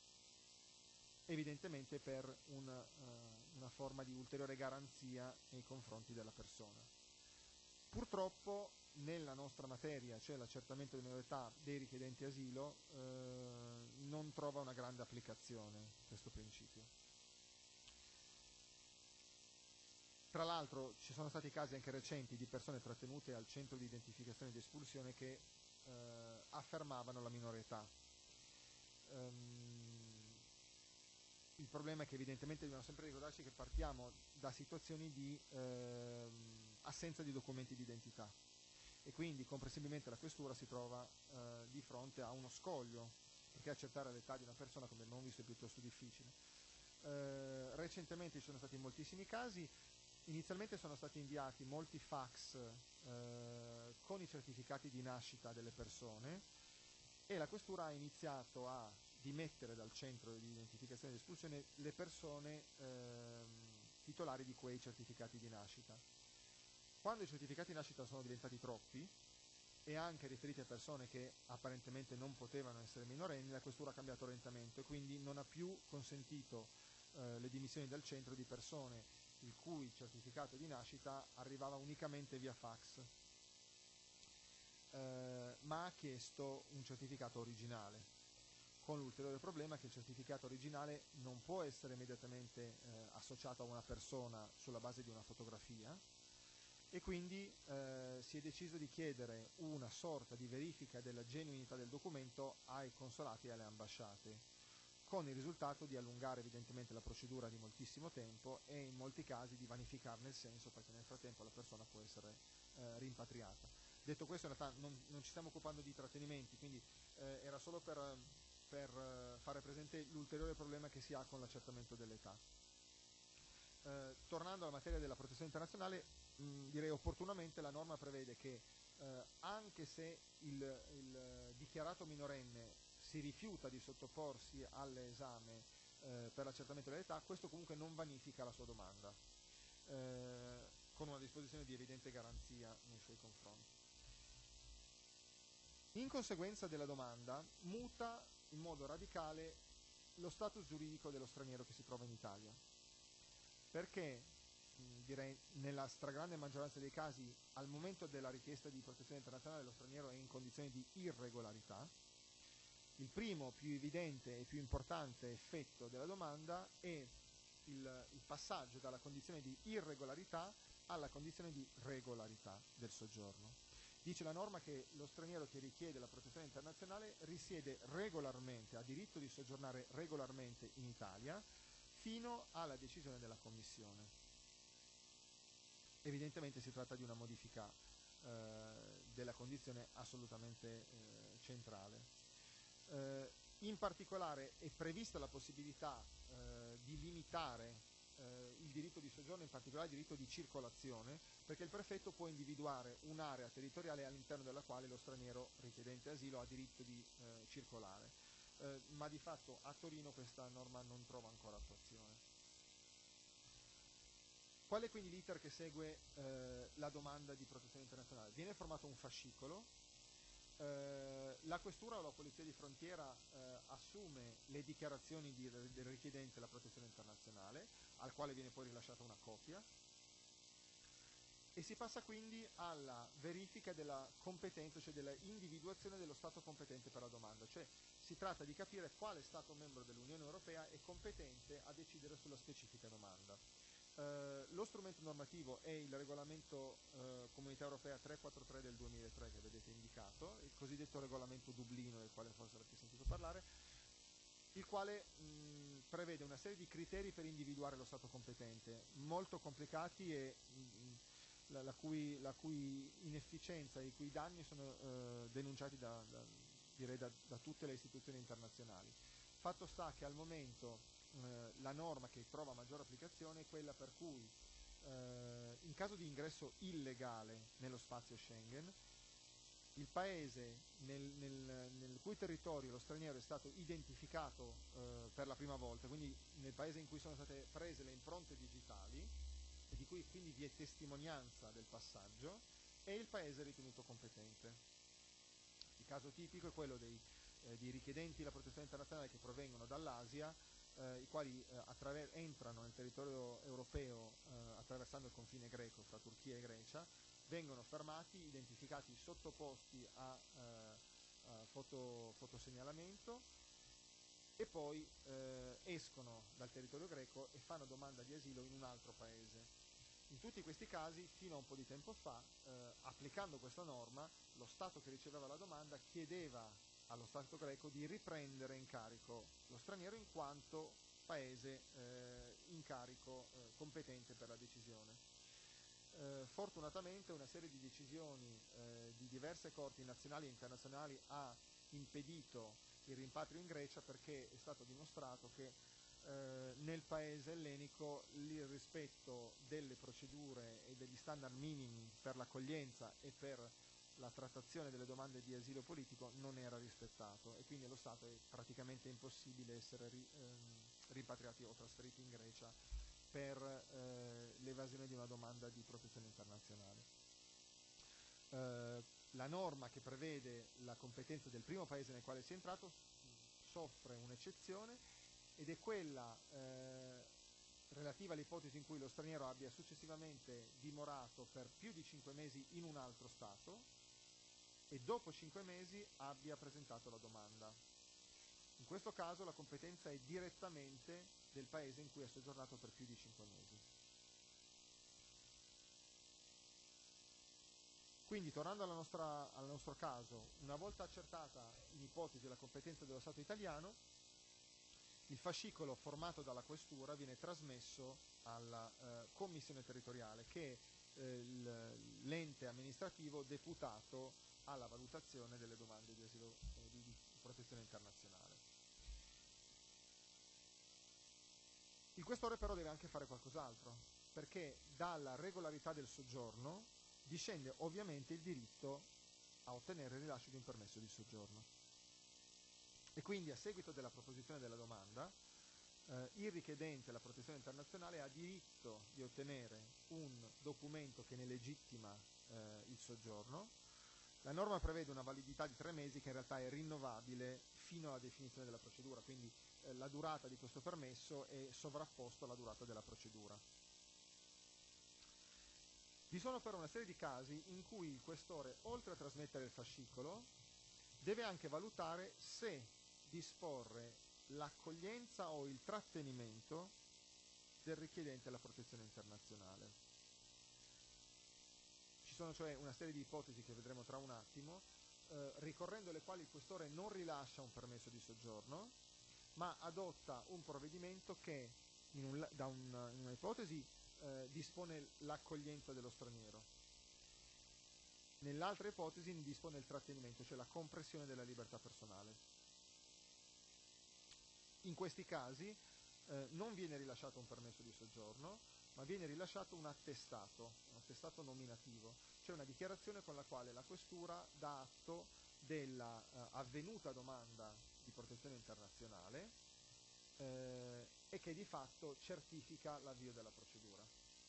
evidentemente per una, uh, una forma di ulteriore garanzia nei confronti della persona. Purtroppo nella nostra materia, cioè l'accertamento di minore età dei richiedenti asilo, eh, non trova una grande applicazione questo principio. Tra l'altro ci sono stati casi anche recenti di persone trattenute al centro di identificazione ed espulsione che eh, affermavano la minore età. Um, il problema è che evidentemente dobbiamo sempre ricordarci che partiamo da situazioni di ehm, assenza di documenti di identità e quindi comprensibilmente la questura si trova eh, di fronte a uno scoglio, perché accertare l'età di una persona, come abbiamo visto, è piuttosto difficile. Eh, recentemente ci sono stati moltissimi casi. Inizialmente sono stati inviati molti fax eh, con i certificati di nascita delle persone e la questura ha iniziato a dimettere dal centro di identificazione ed espulsione le persone ehm, titolari di quei certificati di nascita. Quando i certificati di nascita sono diventati troppi e anche riferiti a persone che apparentemente non potevano essere minorenni, la questura ha cambiato orientamento e quindi non ha più consentito eh, le dimissioni dal centro di persone il cui certificato di nascita arrivava unicamente via fax, eh, ma ha chiesto un certificato originale, con l'ulteriore problema che il certificato originale non può essere immediatamente eh, associato a una persona sulla base di una fotografia e quindi eh, si è deciso di chiedere una sorta di verifica della genuinità del documento ai consolati e alle ambasciate, con il risultato di allungare evidentemente la procedura di moltissimo tempo e in molti casi di vanificarne il senso, perché nel frattempo la persona può essere eh, rimpatriata. Detto questo, in realtà non, non ci stiamo occupando di trattenimenti, quindi eh, era solo per, per eh, fare presente l'ulteriore problema che si ha con l'accertamento dell'età. Eh, tornando alla materia della protezione internazionale, mh, direi opportunamente la norma prevede che eh, anche se il, il dichiarato minorenne si rifiuta di sottoporsi all'esame eh, per l'accertamento dell'età, questo comunque non vanifica la sua domanda, eh, con una disposizione di evidente garanzia nei suoi confronti. In conseguenza della domanda, muta in modo radicale lo status giuridico dello straniero che si trova in Italia, perché mh, direi nella stragrande maggioranza dei casi al momento della richiesta di protezione internazionale lo straniero è in condizioni di irregolarità. Il primo, più evidente e più importante effetto della domanda è il, il passaggio dalla condizione di irregolarità alla condizione di regolarità del soggiorno. Dice la norma che lo straniero che richiede la protezione internazionale risiede regolarmente, ha diritto di soggiornare regolarmente in Italia fino alla decisione della Commissione. Evidentemente si tratta di una modifica eh, della condizione assolutamente eh, centrale. Eh, in particolare è prevista la possibilità eh, di limitare eh, il diritto di soggiorno, in particolare il diritto di circolazione, perché il prefetto può individuare un'area territoriale all'interno della quale lo straniero richiedente asilo ha diritto di eh, circolare, eh, ma di fatto a Torino questa norma non trova ancora attuazione. Qual è quindi l'iter che segue eh, la domanda di protezione internazionale? Viene formato un fascicolo. Eh, la questura o la polizia di frontiera eh, assume le dichiarazioni di, del richiedente la protezione internazionale, al quale viene poi rilasciata una copia, e si passa quindi alla verifica della competenza, cioè della individuazione dello Stato competente per la domanda, cioè si tratta di capire quale Stato membro dell'Unione Europea è competente a decidere sulla specifica domanda. Uh, lo strumento normativo è il regolamento uh, Comunità Europea trecentoquarantatré del duemilatré che vedete indicato, il cosiddetto regolamento Dublino, del quale forse avete sentito parlare, il quale mh, prevede una serie di criteri per individuare lo Stato competente, molto complicati e mh, la, la, cui, la cui inefficienza e i cui danni sono uh, denunciati da, da, direi da, da tutte le istituzioni internazionali. Fatto sta che al momento Eh, la norma che trova maggiore applicazione è quella per cui eh, in caso di ingresso illegale nello spazio Schengen il paese nel, nel, nel cui territorio lo straniero è stato identificato eh, per la prima volta, quindi nel paese in cui sono state prese le impronte digitali e di cui quindi vi è testimonianza del passaggio, è il paese ritenuto competente. Il caso tipico è quello dei, eh, di richiedenti la protezione internazionale che provengono dall'Asia, Eh, i quali eh, attraver- entrano nel territorio europeo eh, attraversando il confine greco fra Turchia e Grecia, vengono fermati, identificati, sottoposti a, eh, a foto, fotosegnalamento e poi eh, escono dal territorio greco e fanno domanda di asilo in un altro paese. In tutti questi casi, fino a un po' di tempo fa, eh, applicando questa norma, lo Stato che riceveva la domanda chiedeva allo Stato greco di riprendere in carico lo straniero in quanto paese eh, in carico eh, competente per la decisione. Eh, fortunatamente una serie di decisioni eh, di diverse corti nazionali e internazionali ha impedito il rimpatrio in Grecia, perché è stato dimostrato che eh, nel paese ellenico il rispetto delle procedure e degli standard minimi per l'accoglienza e per la trattazione delle domande di asilo politico non era rispettato, e quindi allo Stato è praticamente impossibile essere ri, ehm, rimpatriati o trasferiti in Grecia per eh, l'evasione di una domanda di protezione internazionale. Eh, la norma che prevede la competenza del primo paese nel quale si è entrato soffre un'eccezione, ed è quella eh, relativa all'ipotesi in cui lo straniero abbia successivamente dimorato per più di cinque mesi in un altro Stato e dopo cinque mesi abbia presentato la domanda. In questo caso la competenza è direttamente del paese in cui ha soggiornato per più di cinque mesi. Quindi, tornando alla nostra, al nostro caso, una volta accertata in ipotesi la competenza dello Stato italiano, il fascicolo formato dalla questura viene trasmesso alla eh, commissione territoriale, che è eh, l'ente amministrativo deputato alla valutazione delle domande di asilo eh, di, di protezione internazionale. Il questore però deve anche fare qualcos'altro, perché dalla regolarità del soggiorno discende ovviamente il diritto a ottenere il rilascio di un permesso di soggiorno. E quindi, a seguito della proposizione della domanda, eh, il richiedente la protezione internazionale ha diritto di ottenere un documento che ne legittima eh, il soggiorno. La norma prevede una validità di tre mesi che in realtà è rinnovabile fino alla definizione della procedura, quindi eh, la durata di questo permesso è sovrapposto alla durata della procedura. Vi sono però una serie di casi in cui il questore, oltre a trasmettere il fascicolo, deve anche valutare se disporre l'accoglienza o il trattenimento del richiedente alla protezione internazionale. Ci sono cioè una serie di ipotesi che vedremo tra un attimo, eh, ricorrendo alle quali il questore non rilascia un permesso di soggiorno, ma adotta un provvedimento che in, un, da un, in una ipotesi eh, dispone l'accoglienza dello straniero, nell'altra ipotesi ne dispone il trattenimento, cioè la compressione della libertà personale. In questi casi eh, non viene rilasciato un permesso di soggiorno, ma viene rilasciato un attestato, un attestato nominativo, cioè una dichiarazione con la quale la questura dà atto della eh, avvenuta domanda di protezione internazionale eh, e che di fatto certifica l'avvio della procedura.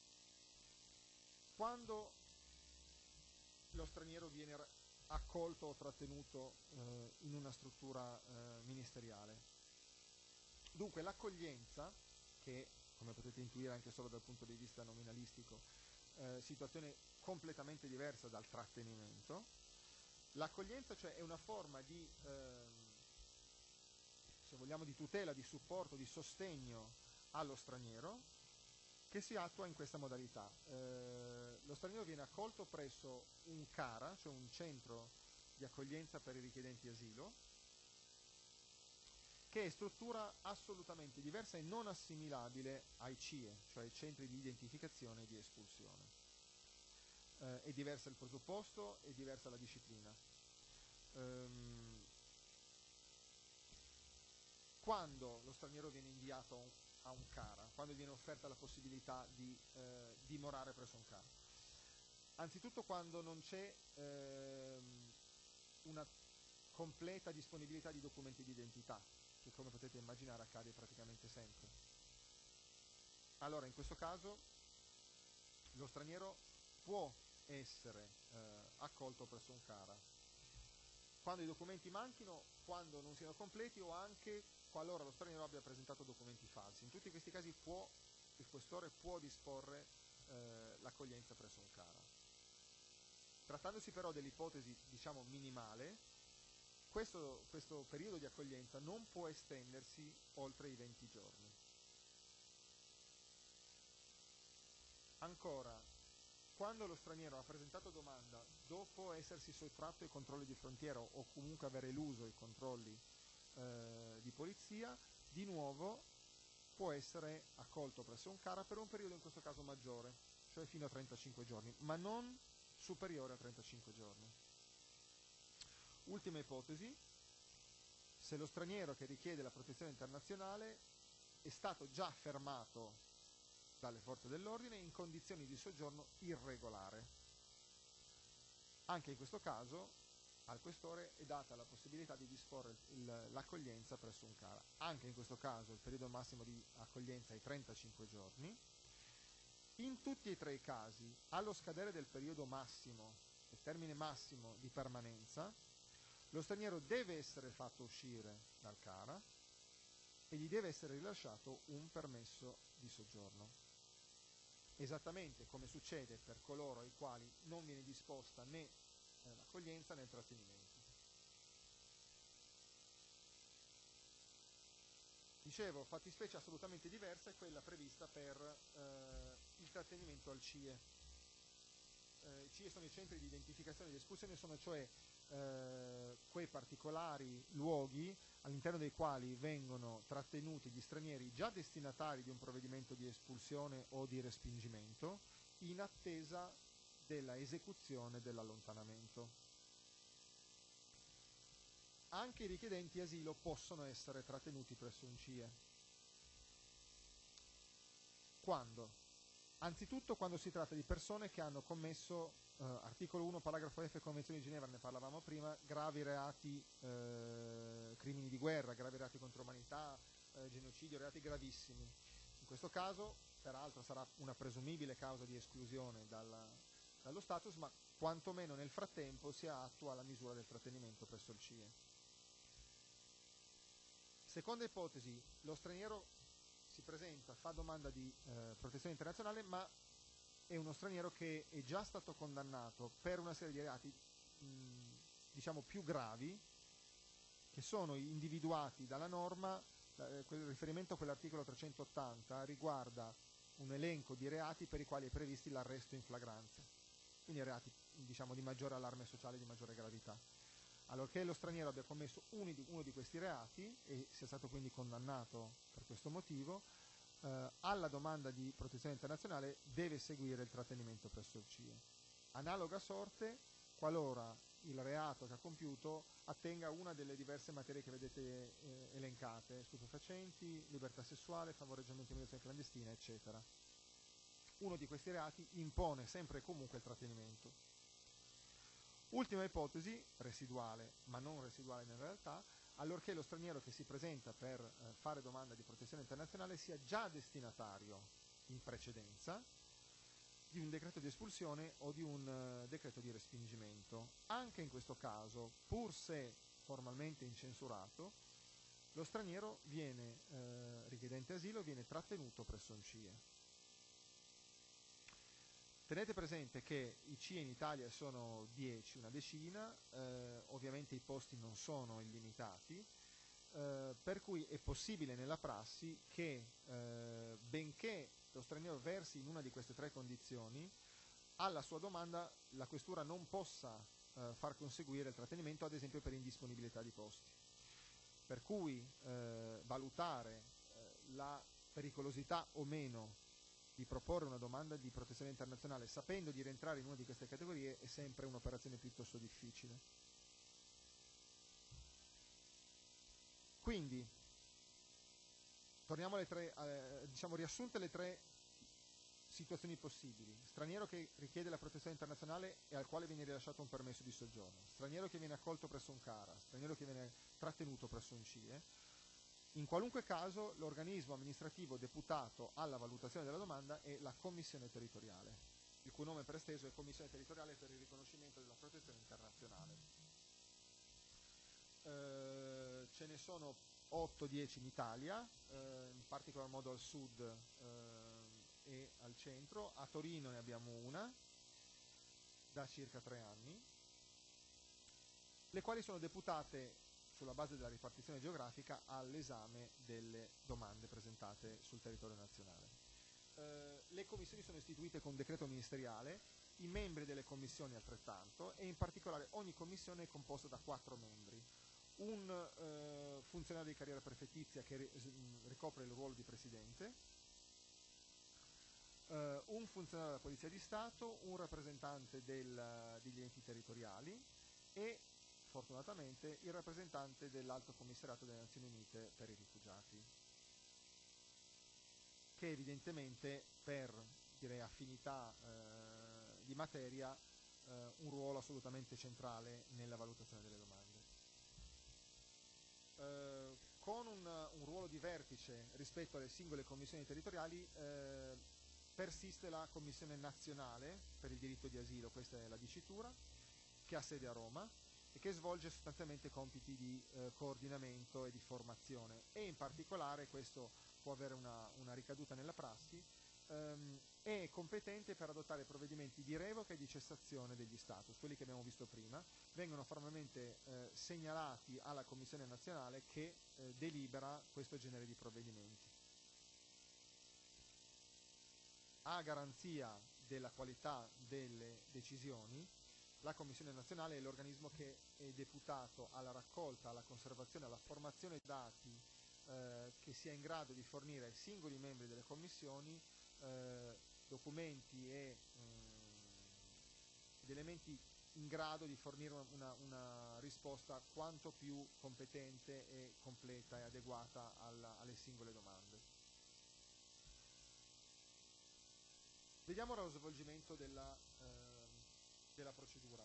Quando lo straniero viene accolto o trattenuto eh, in una struttura eh, ministeriale. Dunque l'accoglienza, che come potete intuire anche solo dal punto di vista nominalistico, eh, situazione completamente diversa dal trattenimento, l'accoglienza cioè è una forma di, eh, se vogliamo, di tutela, di supporto, di sostegno allo straniero, che si attua in questa modalità. Eh, lo straniero viene accolto presso un CARA, cioè un centro di accoglienza per i richiedenti asilo, che è struttura assolutamente diversa e non assimilabile ai C I E, cioè ai centri di identificazione e di espulsione. Eh, è diversa il presupposto, è diversa la disciplina. Ehm, quando lo straniero viene inviato a un, a un CARA, quando viene offerta la possibilità di eh, dimorare presso un CARA? Anzitutto quando non c'è ehm, una completa disponibilità di documenti di identità, che come potete immaginare accade praticamente sempre. Allora, in questo caso, lo straniero può essere eh, accolto presso un CARA quando i documenti manchino, quando non siano completi o anche qualora lo straniero abbia presentato documenti falsi. In tutti questi casi può, il questore può disporre eh, l'accoglienza presso un CARA. Trattandosi però dell'ipotesi, diciamo, minimale, Questo, questo periodo di accoglienza non può estendersi oltre i venti giorni. Ancora, quando lo straniero ha presentato domanda dopo essersi sottratto ai controlli di frontiera o comunque aver eluso i controlli eh, di polizia, di nuovo può essere accolto presso un CARA per un periodo in questo caso maggiore, cioè fino a trentacinque giorni, ma non superiore a trentacinque giorni. Ultima ipotesi: se lo straniero che richiede la protezione internazionale è stato già fermato dalle forze dell'ordine in condizioni di soggiorno irregolare. Anche in questo caso al questore è data la possibilità di disporre l'accoglienza presso un CARA. Anche in questo caso il periodo massimo di accoglienza è trentacinque giorni. In tutti e tre i casi, allo scadere del periodo massimo, del termine massimo di permanenza, lo straniero deve essere fatto uscire dal CARA e gli deve essere rilasciato un permesso di soggiorno. Esattamente come succede per coloro ai quali non viene disposta né eh, l'accoglienza né il trattenimento. Dicevo, fattispecie assolutamente diversa è quella prevista per eh, il trattenimento al C I E. Eh, I C I E sono i centri di identificazione e di espulsione, sono cioè eh, quei particolari luoghi all'interno dei quali vengono trattenuti gli stranieri già destinatari di un provvedimento di espulsione o di respingimento in attesa della esecuzione dell'allontanamento. Anche i richiedenti asilo possono essere trattenuti presso un C I E. Quando? Anzitutto quando si tratta di persone che hanno commesso, eh, articolo uno, paragrafo F, Convenzione di Ginevra, ne parlavamo prima, gravi reati, eh, crimini di guerra, gravi reati contro l'umanità, eh, genocidio, reati gravissimi. In questo caso, peraltro, sarà una presumibile causa di esclusione dalla, dallo status, ma quantomeno nel frattempo si attua la misura del trattenimento presso il C I E. Seconda ipotesi, lo straniero si presenta, fa domanda di eh, protezione internazionale, ma è uno straniero che è già stato condannato per una serie di reati mh, diciamo più gravi, che sono individuati dalla norma. Eh, quel riferimento a quell'articolo trecentottanta riguarda un elenco di reati per i quali è previsto l'arresto in flagranza, quindi reati diciamo di maggiore allarme sociale, di maggiore gravità. Allorché lo straniero abbia commesso uno di, uno di questi reati e sia stato quindi condannato per questo motivo, eh, alla domanda di protezione internazionale deve seguire il trattenimento presso il C I E. Analoga sorte qualora il reato che ha compiuto attenga a una delle diverse materie che vedete eh, elencate: stupefacenti, libertà sessuale, favoreggiamento di immigrazione clandestina, eccetera. Uno di questi reati impone sempre e comunque il trattenimento. Ultima ipotesi, residuale, ma non residuale in realtà, allorché lo straniero che si presenta per eh, fare domanda di protezione internazionale sia già destinatario in precedenza di un decreto di espulsione o di un uh, decreto di respingimento. Anche in questo caso, pur se formalmente incensurato, lo straniero viene, eh, richiedente asilo, viene trattenuto presso un C I E. Tenete presente che i C I E in Italia sono dieci, una decina, eh, ovviamente i posti non sono illimitati, eh, per cui è possibile nella prassi che, eh, benché lo straniero versi in una di queste tre condizioni, alla sua domanda la questura non possa eh, far conseguire il trattenimento, ad esempio per indisponibilità di posti. Per cui eh, valutare eh, la pericolosità o meno di proporre una domanda di protezione internazionale sapendo di rientrare in una di queste categorie è sempre un'operazione piuttosto difficile. Quindi, torniamo alle tre, eh, diciamo riassunte le tre situazioni possibili: straniero che richiede la protezione internazionale e al quale viene rilasciato un permesso di soggiorno, straniero che viene accolto presso un CARA, straniero che viene trattenuto presso un C I E. In qualunque caso l'organismo amministrativo deputato alla valutazione della domanda è la Commissione territoriale, il cui nome per esteso è Commissione territoriale per il riconoscimento della protezione internazionale. Eh, ce ne sono otto dieci in Italia, eh, in particolar modo al sud eh, e al centro. A Torino ne abbiamo una da circa tre anni, le quali sono deputate sulla base della ripartizione geografica all'esame delle domande presentate sul territorio nazionale. eh, le commissioni sono istituite con decreto ministeriale, i membri delle commissioni altrettanto, e in particolare ogni commissione è composta da quattro membri. Un eh, funzionario di carriera prefettizia che ri- ricopre il ruolo di presidente, eh, un funzionario della Polizia di Stato, un rappresentante del, degli enti territoriali e fortunatamente il rappresentante dell'Alto Commissariato delle Nazioni Unite per i rifugiati, che evidentemente per, direi, affinità eh, di materia eh, un ruolo assolutamente centrale nella valutazione delle domande. Eh, con un, un ruolo di vertice rispetto alle singole commissioni territoriali eh, persiste la Commissione nazionale per il diritto di asilo, questa è la dicitura, che ha sede a Roma e che svolge sostanzialmente compiti di eh, coordinamento e di formazione, e in particolare, questo può avere una, una ricaduta nella prassi, ehm, è competente per adottare provvedimenti di revoca e di cessazione degli status, quelli che abbiamo visto prima, vengono formalmente eh, segnalati alla Commissione nazionale che eh, delibera questo genere di provvedimenti. A garanzia della qualità delle decisioni, la Commissione nazionale è l'organismo che è deputato alla raccolta, alla conservazione, alla formazione di dati eh, che sia in grado di fornire ai singoli membri delle commissioni eh, documenti e ed elementi in grado di fornire una, una risposta quanto più competente e completa e adeguata alla, alle singole domande. Vediamo ora lo svolgimento della, eh, della procedura.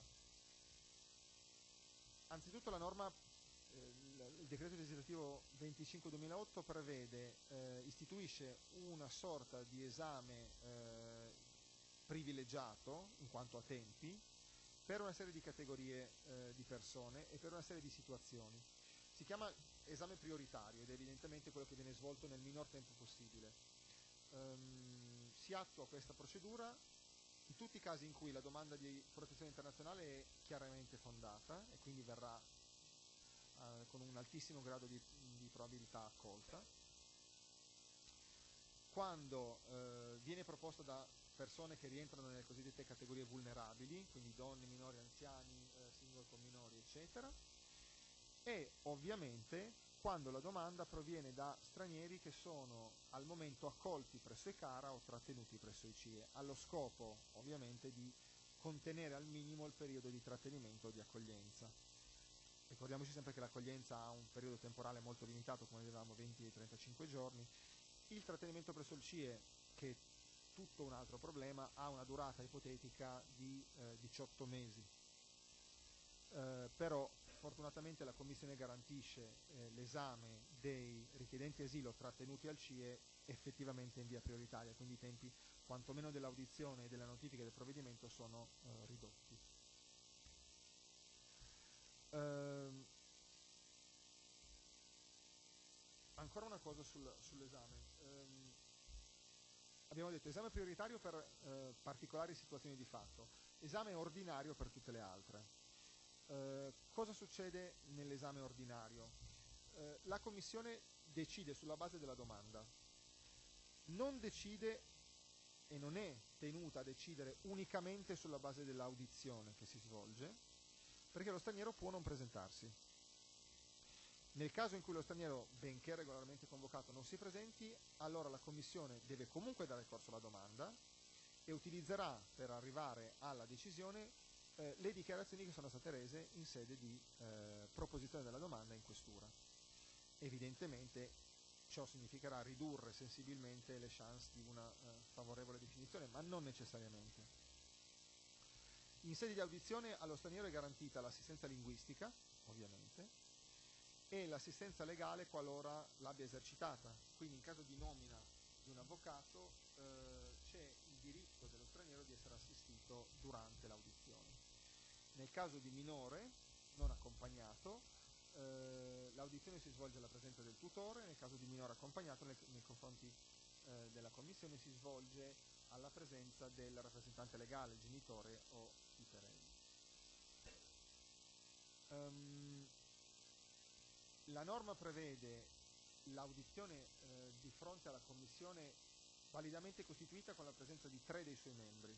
Anzitutto la norma, eh, il decreto legislativo venticinque duemilaotto prevede, eh, istituisce una sorta di esame eh, privilegiato in quanto a tempi per una serie di categorie eh, di persone e per una serie di situazioni. Si chiama esame prioritario ed è evidentemente quello che viene svolto nel minor tempo possibile. Um, si attua questa procedura in tutti i casi in cui la domanda di protezione internazionale è chiaramente fondata e quindi verrà uh, con un altissimo grado di, di probabilità accolta. Quando uh, viene proposta da persone che rientrano nelle cosiddette categorie vulnerabili, quindi donne, minori, anziani, eh, single con minori, eccetera, e ovviamente quando la domanda proviene da stranieri che sono al momento accolti presso i CARA o trattenuti presso i C I E, allo scopo ovviamente di contenere al minimo il periodo di trattenimento o di accoglienza. Ricordiamoci sempre che l'accoglienza ha un periodo temporale molto limitato, come vedevamo venti trentacinque giorni. Il trattenimento presso il C I E, che è tutto un altro problema, ha una durata ipotetica di eh, diciotto mesi. Eh, però fortunatamente la Commissione garantisce eh, l'esame dei richiedenti asilo trattenuti al C I E effettivamente in via prioritaria, quindi i tempi quantomeno dell'audizione e della notifica del provvedimento sono eh, ridotti. Eh, ancora una cosa sul, sull'esame. Eh, abbiamo detto esame prioritario per eh, particolari situazioni di fatto, esame ordinario per tutte le altre. Uh, cosa succede nell'esame ordinario? Uh, la Commissione decide sulla base della domanda, non decide e non è tenuta a decidere unicamente sulla base dell'audizione che si svolge, perché lo straniero può non presentarsi. Nel caso in cui lo straniero, benché regolarmente convocato, non si presenti, allora la Commissione deve comunque dare corso alla domanda e utilizzerà per arrivare alla decisione Eh, le dichiarazioni che sono state rese in sede di eh, proposizione della domanda in questura. Evidentemente ciò significherà ridurre sensibilmente le chance di una eh, favorevole definizione, ma non necessariamente. In sede di audizione allo straniero è garantita l'assistenza linguistica, ovviamente, e l'assistenza legale qualora l'abbia esercitata. Quindi in caso di nomina di un avvocato eh, c'è il diritto dello straniero di essere assistito durante l'audizione. Nel caso di minore non accompagnato, eh, l'audizione si svolge alla presenza del tutore, nel caso di minore accompagnato nel, nei confronti eh, della Commissione si svolge alla presenza del rappresentante legale, il genitore o tutorelli. Um, la norma prevede l'audizione eh, di fronte alla Commissione validamente costituita con la presenza di tre dei suoi membri,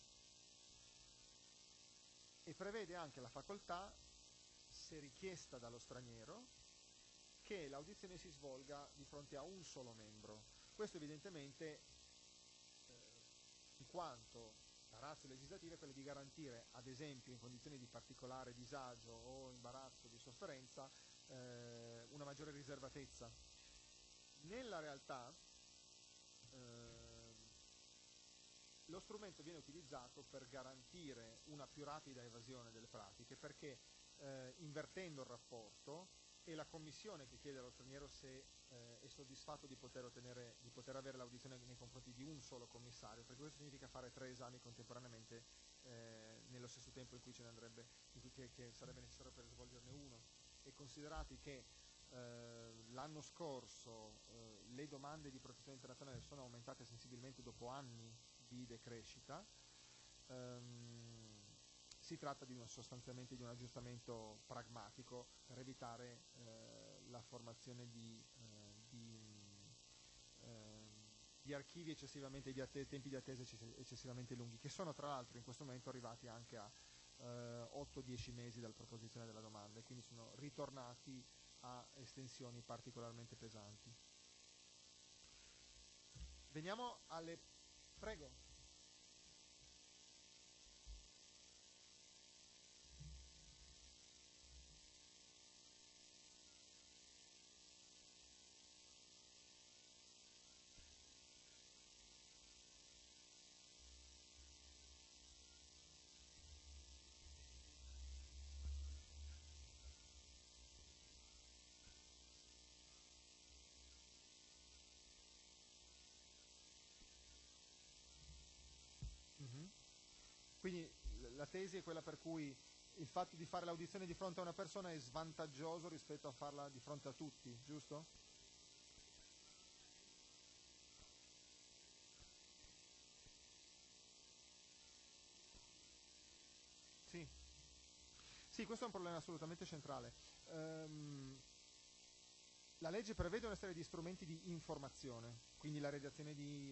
e prevede anche la facoltà, se richiesta dallo straniero, che l'audizione si svolga di fronte a un solo membro. Questo evidentemente eh, in quanto la ratio legislativa è quella di garantire, ad esempio in condizioni di particolare disagio o imbarazzo, di sofferenza, eh, una maggiore riservatezza. Nella realtà eh, lo strumento viene utilizzato per garantire una più rapida evasione delle pratiche, perché eh, invertendo il rapporto è la commissione che chiede allo straniero se eh, è soddisfatto di poter ottenere, di poter avere l'audizione nei confronti di un solo commissario, perché questo significa fare tre esami contemporaneamente eh, nello stesso tempo in cui ce ne andrebbe, in cui che, che sarebbe necessario per svolgerne uno. E considerati che eh, l'anno scorso eh, le domande di protezione internazionale sono aumentate sensibilmente dopo anni di decrescita, ehm, si tratta di un, sostanzialmente di un aggiustamento pragmatico per evitare eh, la formazione di, eh, di, eh, di archivi eccessivamente, di atte- tempi di attesa eccessivamente lunghi, che sono tra l'altro in questo momento arrivati anche a eh, otto dieci mesi dalla proposizione della domanda, e quindi sono ritornati a estensioni particolarmente pesanti. Veniamo alle... Prego. Mhm. Quindi la tesi è quella per cui il fatto di fare l'audizione di fronte a una persona è svantaggioso rispetto a farla di fronte a tutti, giusto? Sì. Sì, questo è un problema assolutamente centrale. Ehm, la legge prevede una serie di strumenti di informazione, quindi la redazione di,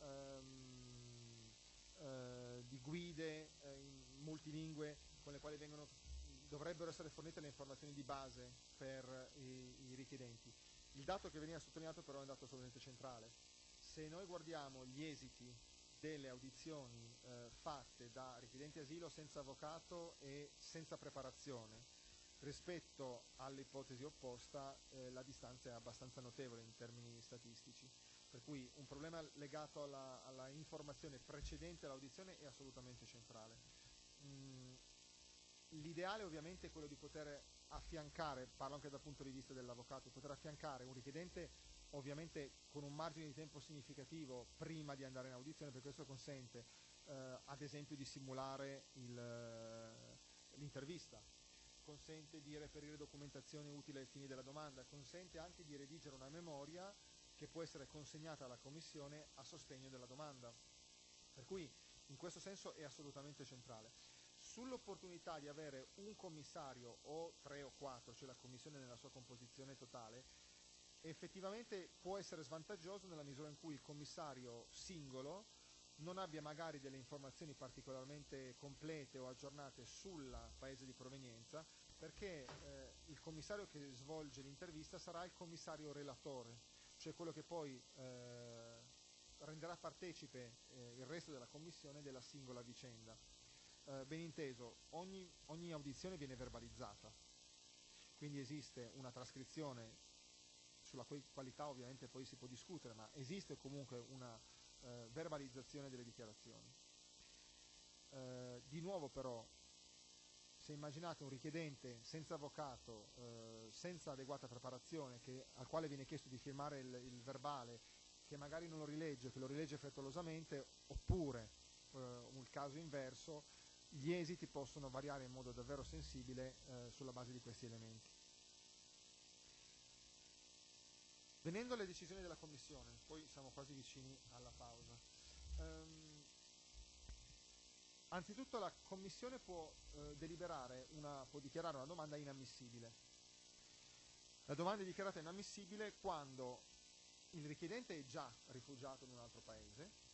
ehm, eh, di guide eh, in multilingue con le quali vengono, dovrebbero essere fornite le informazioni di base per i, i richiedenti. Il dato che veniva sottolineato però è un dato assolutamente centrale. Se noi guardiamo gli esiti delle audizioni eh, fatte da richiedenti asilo senza avvocato e senza preparazione rispetto all'ipotesi opposta, eh, la distanza è abbastanza notevole in termini statistici, per cui un problema legato alla, alla informazione precedente all'audizione è assolutamente centrale. Mm, l'ideale ovviamente è quello di poter affiancare, parlo anche dal punto di vista dell'avvocato, poter affiancare un richiedente ovviamente con un margine di tempo significativo prima di andare in audizione, perché questo consente eh, ad esempio di simulare il, eh, l'intervista, consente di reperire documentazione utile ai fini della domanda, consente anche di redigere una memoria che può essere consegnata alla Commissione a sostegno della domanda. Per cui in questo senso è assolutamente centrale. Sull'opportunità di avere un commissario o tre o quattro, cioè la Commissione nella sua composizione totale, effettivamente può essere svantaggioso nella misura in cui il commissario singolo non abbia magari delle informazioni particolarmente complete o aggiornate sul paese di provenienza, perché eh, il commissario che svolge l'intervista sarà il commissario relatore, cioè quello che poi eh, renderà partecipe eh, il resto della commissione della singola vicenda. Eh, ben inteso, ogni, ogni audizione viene verbalizzata, quindi esiste una trascrizione sulla cui qualità ovviamente poi si può discutere, ma esiste comunque una eh, verbalizzazione delle dichiarazioni. Eh, di nuovo però, se immaginate un richiedente senza avvocato, eh, senza adeguata preparazione, che, al quale viene chiesto di firmare il, il verbale, che magari non lo rilegge, che lo rilegge frettolosamente, oppure eh, un caso inverso, gli esiti possono variare in modo davvero sensibile eh, sulla base di questi elementi. Venendo alle decisioni della Commissione, poi siamo quasi vicini alla pausa. Um, anzitutto la Commissione può, eh, deliberare una, può dichiarare una domanda inammissibile. La domanda è dichiarata inammissibile quando il richiedente è già rifugiato in un altro paese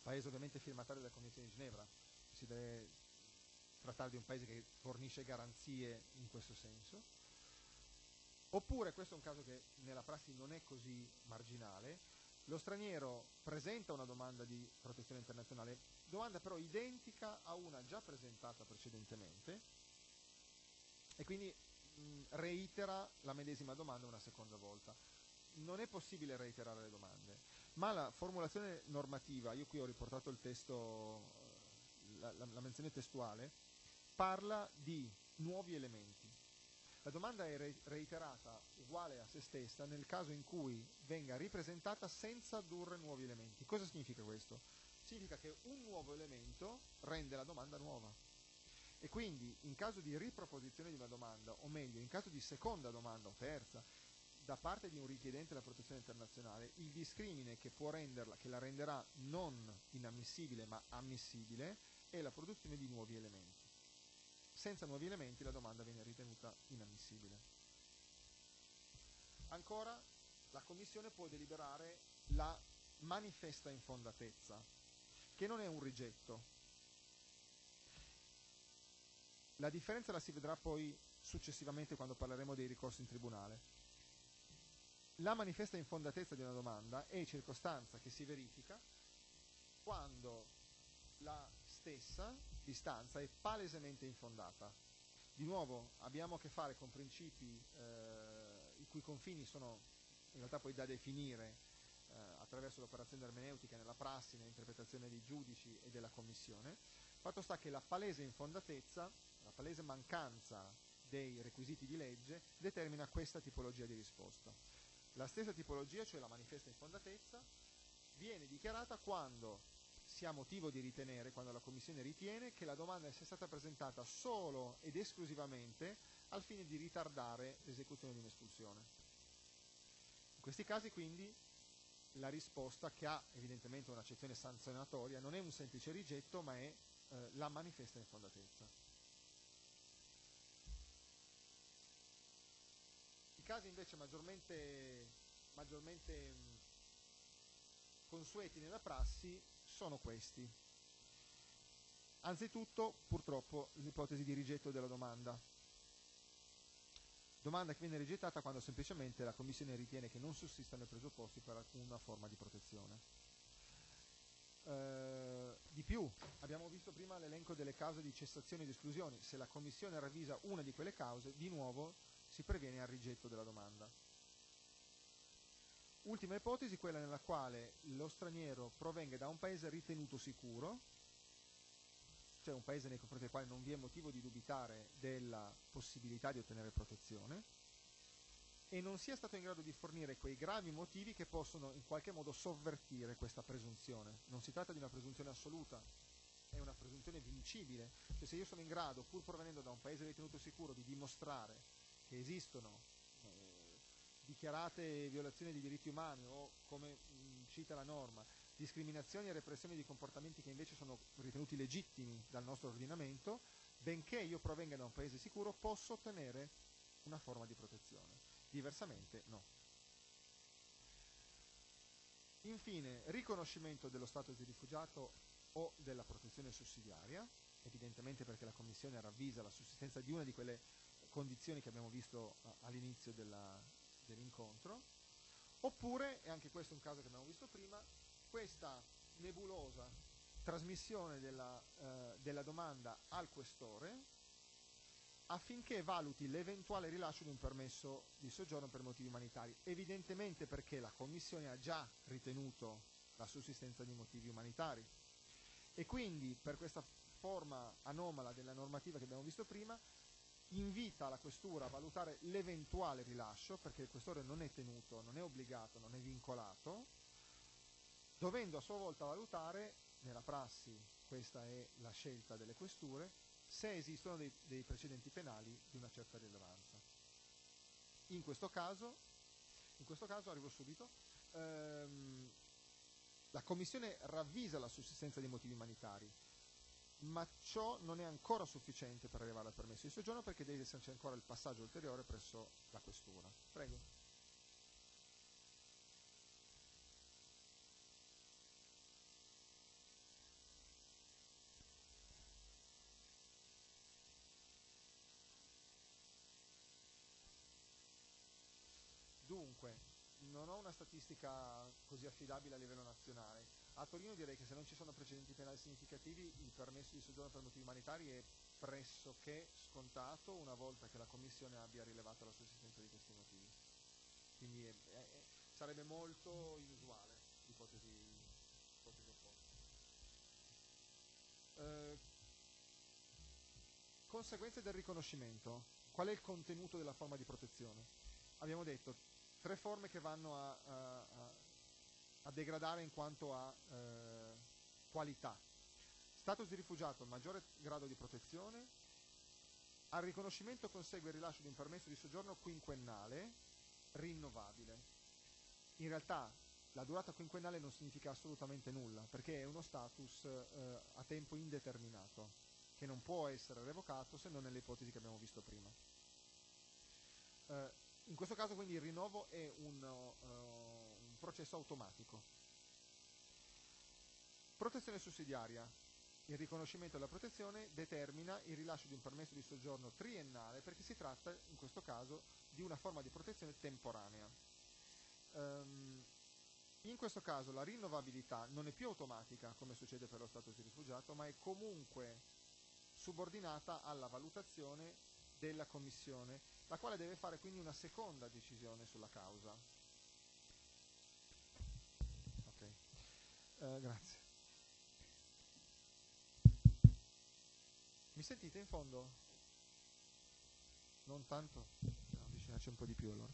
paese ovviamente firmatario della Convenzione di Ginevra, si deve trattare di un paese che fornisce garanzie in questo senso. Oppure, questo è un caso che nella prassi non è così marginale, lo straniero presenta una domanda di protezione internazionale, domanda però identica a una già presentata precedentemente, e quindi mh, reitera la medesima domanda una seconda volta. Non è possibile reiterare le domande, ma la formulazione normativa, io qui ho riportato il testo, la, la, la menzione testuale, parla di nuovi elementi. La domanda è re reiterata uguale a se stessa nel caso in cui venga ripresentata senza addurre nuovi elementi. Cosa significa questo? Significa che un nuovo elemento rende la domanda nuova. E quindi in caso di riproposizione di una domanda, o meglio, in caso di seconda domanda o terza, da parte di un richiedente della protezione internazionale, il discrimine che può renderla, che la renderà non inammissibile ma ammissibile, è la produzione di nuovi elementi. Senza nuovi elementi la domanda viene ritenuta inammissibile. Ancora, la Commissione può deliberare la manifesta infondatezza, che non è un rigetto. La differenza la si vedrà poi successivamente quando parleremo dei ricorsi in tribunale. La manifesta infondatezza di una domanda è circostanza che si verifica quando la stessa istanza è palesemente infondata. Di nuovo abbiamo a che fare con principi eh, i cui confini sono in realtà poi da definire eh, attraverso l'operazione ermeneutica nella prassi, nell'interpretazione dei giudici e della Commissione. Fatto sta che la palese infondatezza, la palese mancanza dei requisiti di legge determina questa tipologia di risposta. La stessa tipologia, cioè la manifesta infondatezza, viene dichiarata quando si ha motivo di ritenere, quando la Commissione ritiene che la domanda sia stata presentata solo ed esclusivamente al fine di ritardare l'esecuzione di un'espulsione. In questi casi quindi la risposta, che ha evidentemente un'accezione sanzionatoria, non è un semplice rigetto ma è eh, la manifesta infondatezza. I casi invece maggiormente, maggiormente mh, consueti nella prassi sono questi. Anzitutto, purtroppo, l'ipotesi di rigetto della domanda. Domanda che viene rigettata quando semplicemente la Commissione ritiene che non sussistano i presupposti per alcuna forma di protezione. Eh, di più, abbiamo visto prima l'elenco delle cause di cessazione ed esclusione. Se la Commissione ravvisa una di quelle cause, di nuovo si previene al rigetto della domanda. Ultima ipotesi, quella nella quale lo straniero provenga da un paese ritenuto sicuro, cioè un paese nei confronti del quale non vi è motivo di dubitare della possibilità di ottenere protezione, e non sia stato in grado di fornire quei gravi motivi che possono in qualche modo sovvertire questa presunzione. Non si tratta di una presunzione assoluta, è una presunzione vincibile. Cioè, se io sono in grado, pur provenendo da un paese ritenuto sicuro, di dimostrare che esistono eh, dichiarate violazioni di diritti umani o, come mh, cita la norma, discriminazioni e repressioni di comportamenti che invece sono ritenuti legittimi dal nostro ordinamento, benché io provenga da un paese sicuro, posso ottenere una forma di protezione. Diversamente no. Infine, riconoscimento dello status di rifugiato o della protezione sussidiaria, evidentemente perché la Commissione ravvisa la sussistenza di una di quelle condizioni che abbiamo visto all'inizio dell'incontro, oppure, e anche questo è un caso che abbiamo visto prima, questa nebulosa trasmissione della, eh, della domanda al questore affinché valuti l'eventuale rilascio di un permesso di soggiorno per motivi umanitari, evidentemente perché la Commissione ha già ritenuto la sussistenza di motivi umanitari. E quindi, per questa forma anomala della normativa che abbiamo visto prima, invita la questura a valutare l'eventuale rilascio, perché il questore non è tenuto, non è obbligato, non è vincolato, dovendo a sua volta valutare, nella prassi questa è la scelta delle questure, se esistono dei, dei precedenti penali di una certa rilevanza. In questo caso, in questo caso arrivo subito, ehm, la Commissione ravvisa la sussistenza di motivi umanitari, ma ciò non è ancora sufficiente per arrivare al permesso di soggiorno, perché deve esserci ancora il passaggio ulteriore presso la questura. Prego. Dunque, non ho una statistica così affidabile a livello nazionale. A Torino direi che se non ci sono precedenti penali significativi il permesso di soggiorno per motivi umanitari è pressoché scontato una volta che la Commissione abbia rilevato la sussistenza di questi motivi. Quindi è, è, è, sarebbe molto inusuale l'ipotesi opposta. Eh, conseguenze del riconoscimento. Qual è il contenuto della forma di protezione? Abbiamo detto tre forme che vanno a, a, a, a degradare in quanto a eh, qualità. Status di rifugiato, maggiore grado di protezione. Al riconoscimento consegue il rilascio di un permesso di soggiorno quinquennale rinnovabile. In realtà la durata quinquennale non significa assolutamente nulla, perché è uno status eh, a tempo indeterminato, che non può essere revocato se non nelle ipotesi che abbiamo visto prima. Eh, in questo caso quindi il rinnovo è un, uh, un processo automatico. Protezione sussidiaria. Il riconoscimento della protezione determina il rilascio di un permesso di soggiorno triennale, perché si tratta in questo caso di una forma di protezione temporanea. Um, in questo caso la rinnovabilità non è più automatica come succede per lo status di rifugiato, ma è comunque subordinata alla valutazione della Commissione, la quale deve fare quindi una seconda decisione sulla causa. Ok, uh, grazie. Mi sentite in fondo? Non tanto? No, avvicinarci un po' di più allora.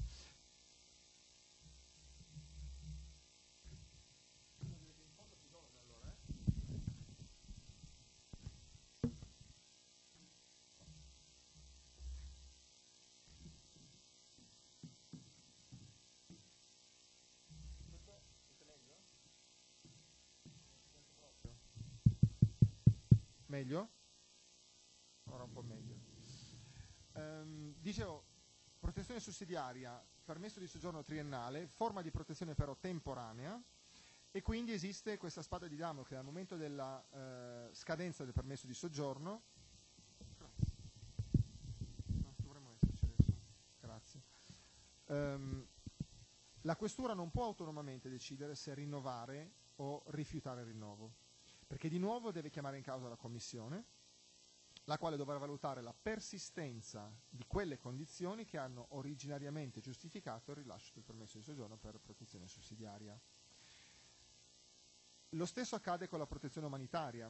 Meglio? Ora un po' meglio. Um, dicevo, protezione sussidiaria, permesso di soggiorno triennale, forma di protezione però temporanea, e quindi esiste questa spada di Damocle al momento della eh, scadenza del permesso di soggiorno. Grazie. No, dovremmo esserci adesso. Grazie. Um, la questura non può autonomamente decidere se rinnovare o rifiutare il rinnovo, perché di nuovo deve chiamare in causa la Commissione, la quale dovrà valutare la persistenza di quelle condizioni che hanno originariamente giustificato il rilascio del permesso di soggiorno per protezione sussidiaria. Lo stesso accade con la protezione umanitaria.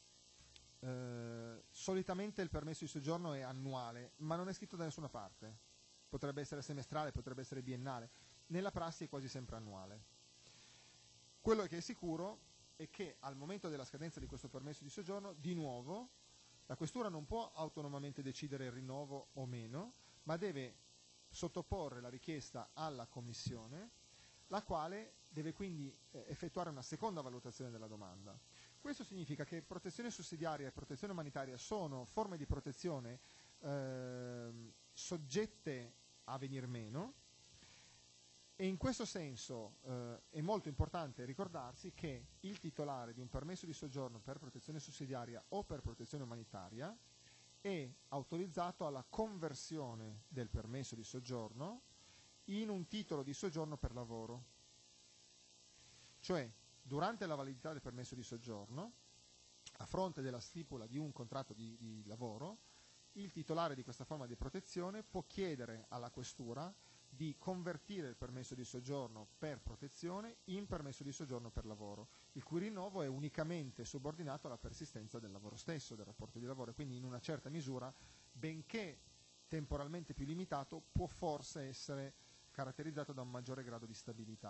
Eh, solitamente il permesso di soggiorno è annuale, ma non è scritto da nessuna parte. Potrebbe essere semestrale, potrebbe essere biennale. Nella prassi è quasi sempre annuale. Quello che è sicuro è che al momento della scadenza di questo permesso di soggiorno, di nuovo, la questura non può autonomamente decidere il rinnovo o meno, ma deve sottoporre la richiesta alla Commissione, la quale deve quindi eh, effettuare una seconda valutazione della domanda. Questo significa che protezione sussidiaria e protezione umanitaria sono forme di protezione eh, soggette a venir meno, e in questo senso eh, è molto importante ricordarsi che il titolare di un permesso di soggiorno per protezione sussidiaria o per protezione umanitaria è autorizzato alla conversione del permesso di soggiorno in un titolo di soggiorno per lavoro. Cioè, durante la validità del permesso di soggiorno, a fronte della stipula di un contratto di, di lavoro, il titolare di questa forma di protezione può chiedere alla questura di convertire il permesso di soggiorno per protezione in permesso di soggiorno per lavoro, il cui rinnovo è unicamente subordinato alla persistenza del lavoro stesso, del rapporto di lavoro, e quindi in una certa misura, benché temporalmente più limitato, può forse essere caratterizzato da un maggiore grado di stabilità.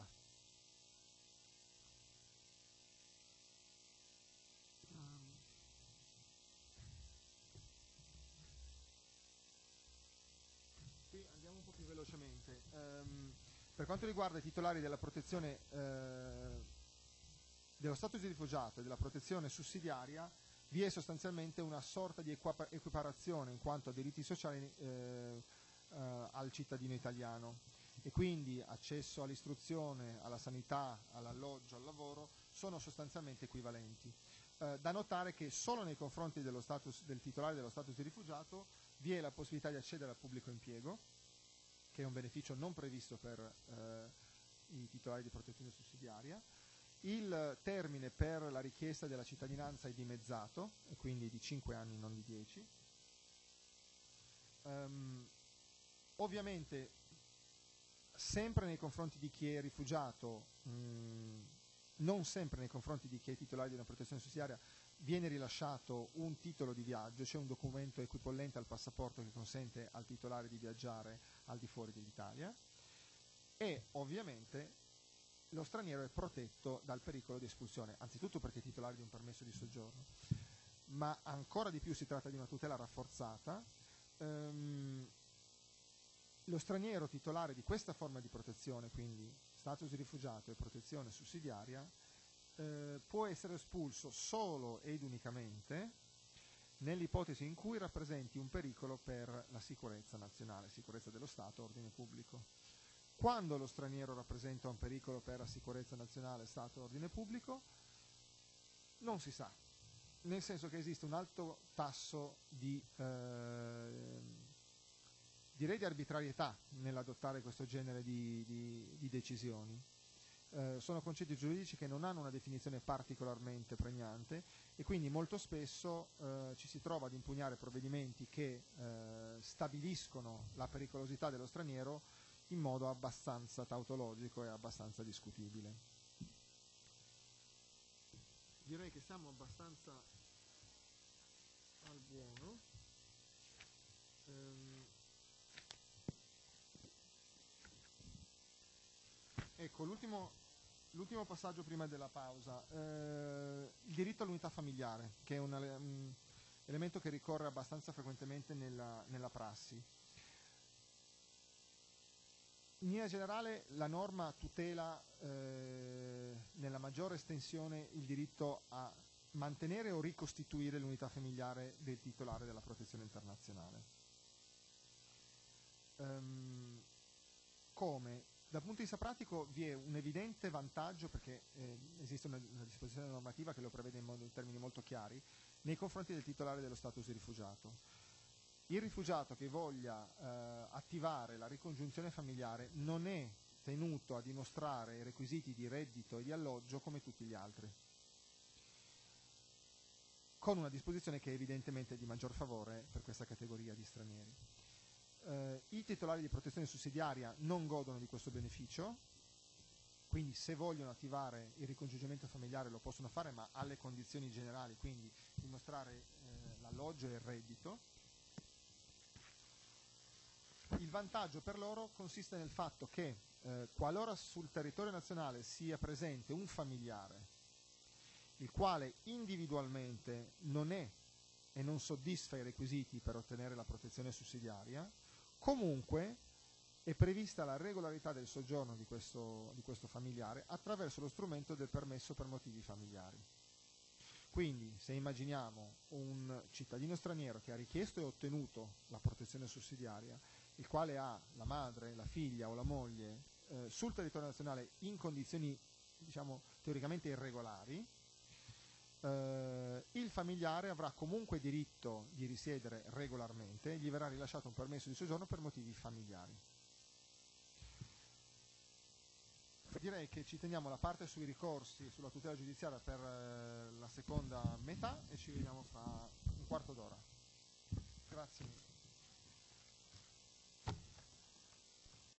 Qui andiamo un po' più velocemente. Um, per quanto riguarda i titolari della protezione eh, dello status di rifugiato e della protezione sussidiaria, vi è sostanzialmente una sorta di equiparazione in quanto a diritti sociali eh, eh, al cittadino italiano, e quindi accesso all'istruzione, alla sanità, all'alloggio, al lavoro sono sostanzialmente equivalenti. Eh, da notare che solo nei confronti dello status, del titolare dello status di rifugiato vi è la possibilità di accedere al pubblico impiego, che è un beneficio non previsto per eh, i titolari di protezione sussidiaria. Il termine per la richiesta della cittadinanza è dimezzato, e quindi di cinque anni, non di dieci. Um, ovviamente, sempre nei confronti di chi è rifugiato, mh, non sempre nei confronti di chi è titolare di una protezione sussidiaria, viene rilasciato un titolo di viaggio, cioè un documento equipollente al passaporto che consente al titolare di viaggiare al di fuori dell'Italia, e ovviamente lo straniero è protetto dal pericolo di espulsione, anzitutto perché è titolare di un permesso di soggiorno, ma ancora di più si tratta di una tutela rafforzata. Ehm, lo straniero titolare di questa forma di protezione, quindi status di rifugiato e protezione sussidiaria, Eh, può essere espulso solo ed unicamente nell'ipotesi in cui rappresenti un pericolo per la sicurezza nazionale, sicurezza dello Stato, ordine pubblico. Quando lo straniero rappresenta un pericolo per la sicurezza nazionale, Stato, ordine pubblico, non si sa, nel senso che esiste un alto tasso di, eh, direi di arbitrarietà nell'adottare questo genere di, di, di decisioni. Eh, sono concetti giuridici che non hanno una definizione particolarmente pregnante e quindi molto spesso eh, ci si trova ad impugnare provvedimenti che eh, stabiliscono la pericolosità dello straniero in modo abbastanza tautologico e abbastanza discutibile. Direi che siamo abbastanza al buono. Ehm, ecco, l'ultimo L'ultimo passaggio prima della pausa, eh, il diritto all'unità familiare, che è un, um, elemento che ricorre abbastanza frequentemente nella, nella prassi. In linea generale la norma tutela eh, nella maggiore estensione il diritto a mantenere o ricostituire l'unità familiare del titolare della protezione internazionale. Um, come? Dal punto di vista pratico vi è un evidente vantaggio, perché eh, esiste una, una disposizione normativa che lo prevede in, modo, in termini molto chiari, nei confronti del titolare dello status di rifugiato. Il rifugiato che voglia eh, attivare la ricongiunzione familiare non è tenuto a dimostrare i requisiti di reddito e di alloggio come tutti gli altri, con una disposizione che è evidentemente di maggior favore per questa categoria di stranieri. Uh, I titolari di protezione sussidiaria non godono di questo beneficio, quindi se vogliono attivare il ricongiungimento familiare lo possono fare, ma alle condizioni generali, quindi dimostrare eh, l'alloggio e il reddito. Il vantaggio per loro consiste nel fatto che eh, qualora sul territorio nazionale sia presente un familiare il quale individualmente non è e non soddisfa i requisiti per ottenere la protezione sussidiaria, comunque è prevista la regolarità del soggiorno di questo, di questo familiare attraverso lo strumento del permesso per motivi familiari. Quindi, se immaginiamo un cittadino straniero che ha richiesto e ottenuto la protezione sussidiaria, il quale ha la madre, la figlia o la moglie eh, sul territorio nazionale in condizioni, diciamo, teoricamente irregolari, Uh, il familiare avrà comunque diritto di risiedere regolarmente e gli verrà rilasciato un permesso di soggiorno per motivi familiari. Direi che ci teniamo la parte sui ricorsi e sulla tutela giudiziaria per uh, la seconda metà e ci vediamo fra un quarto d'ora. Grazie.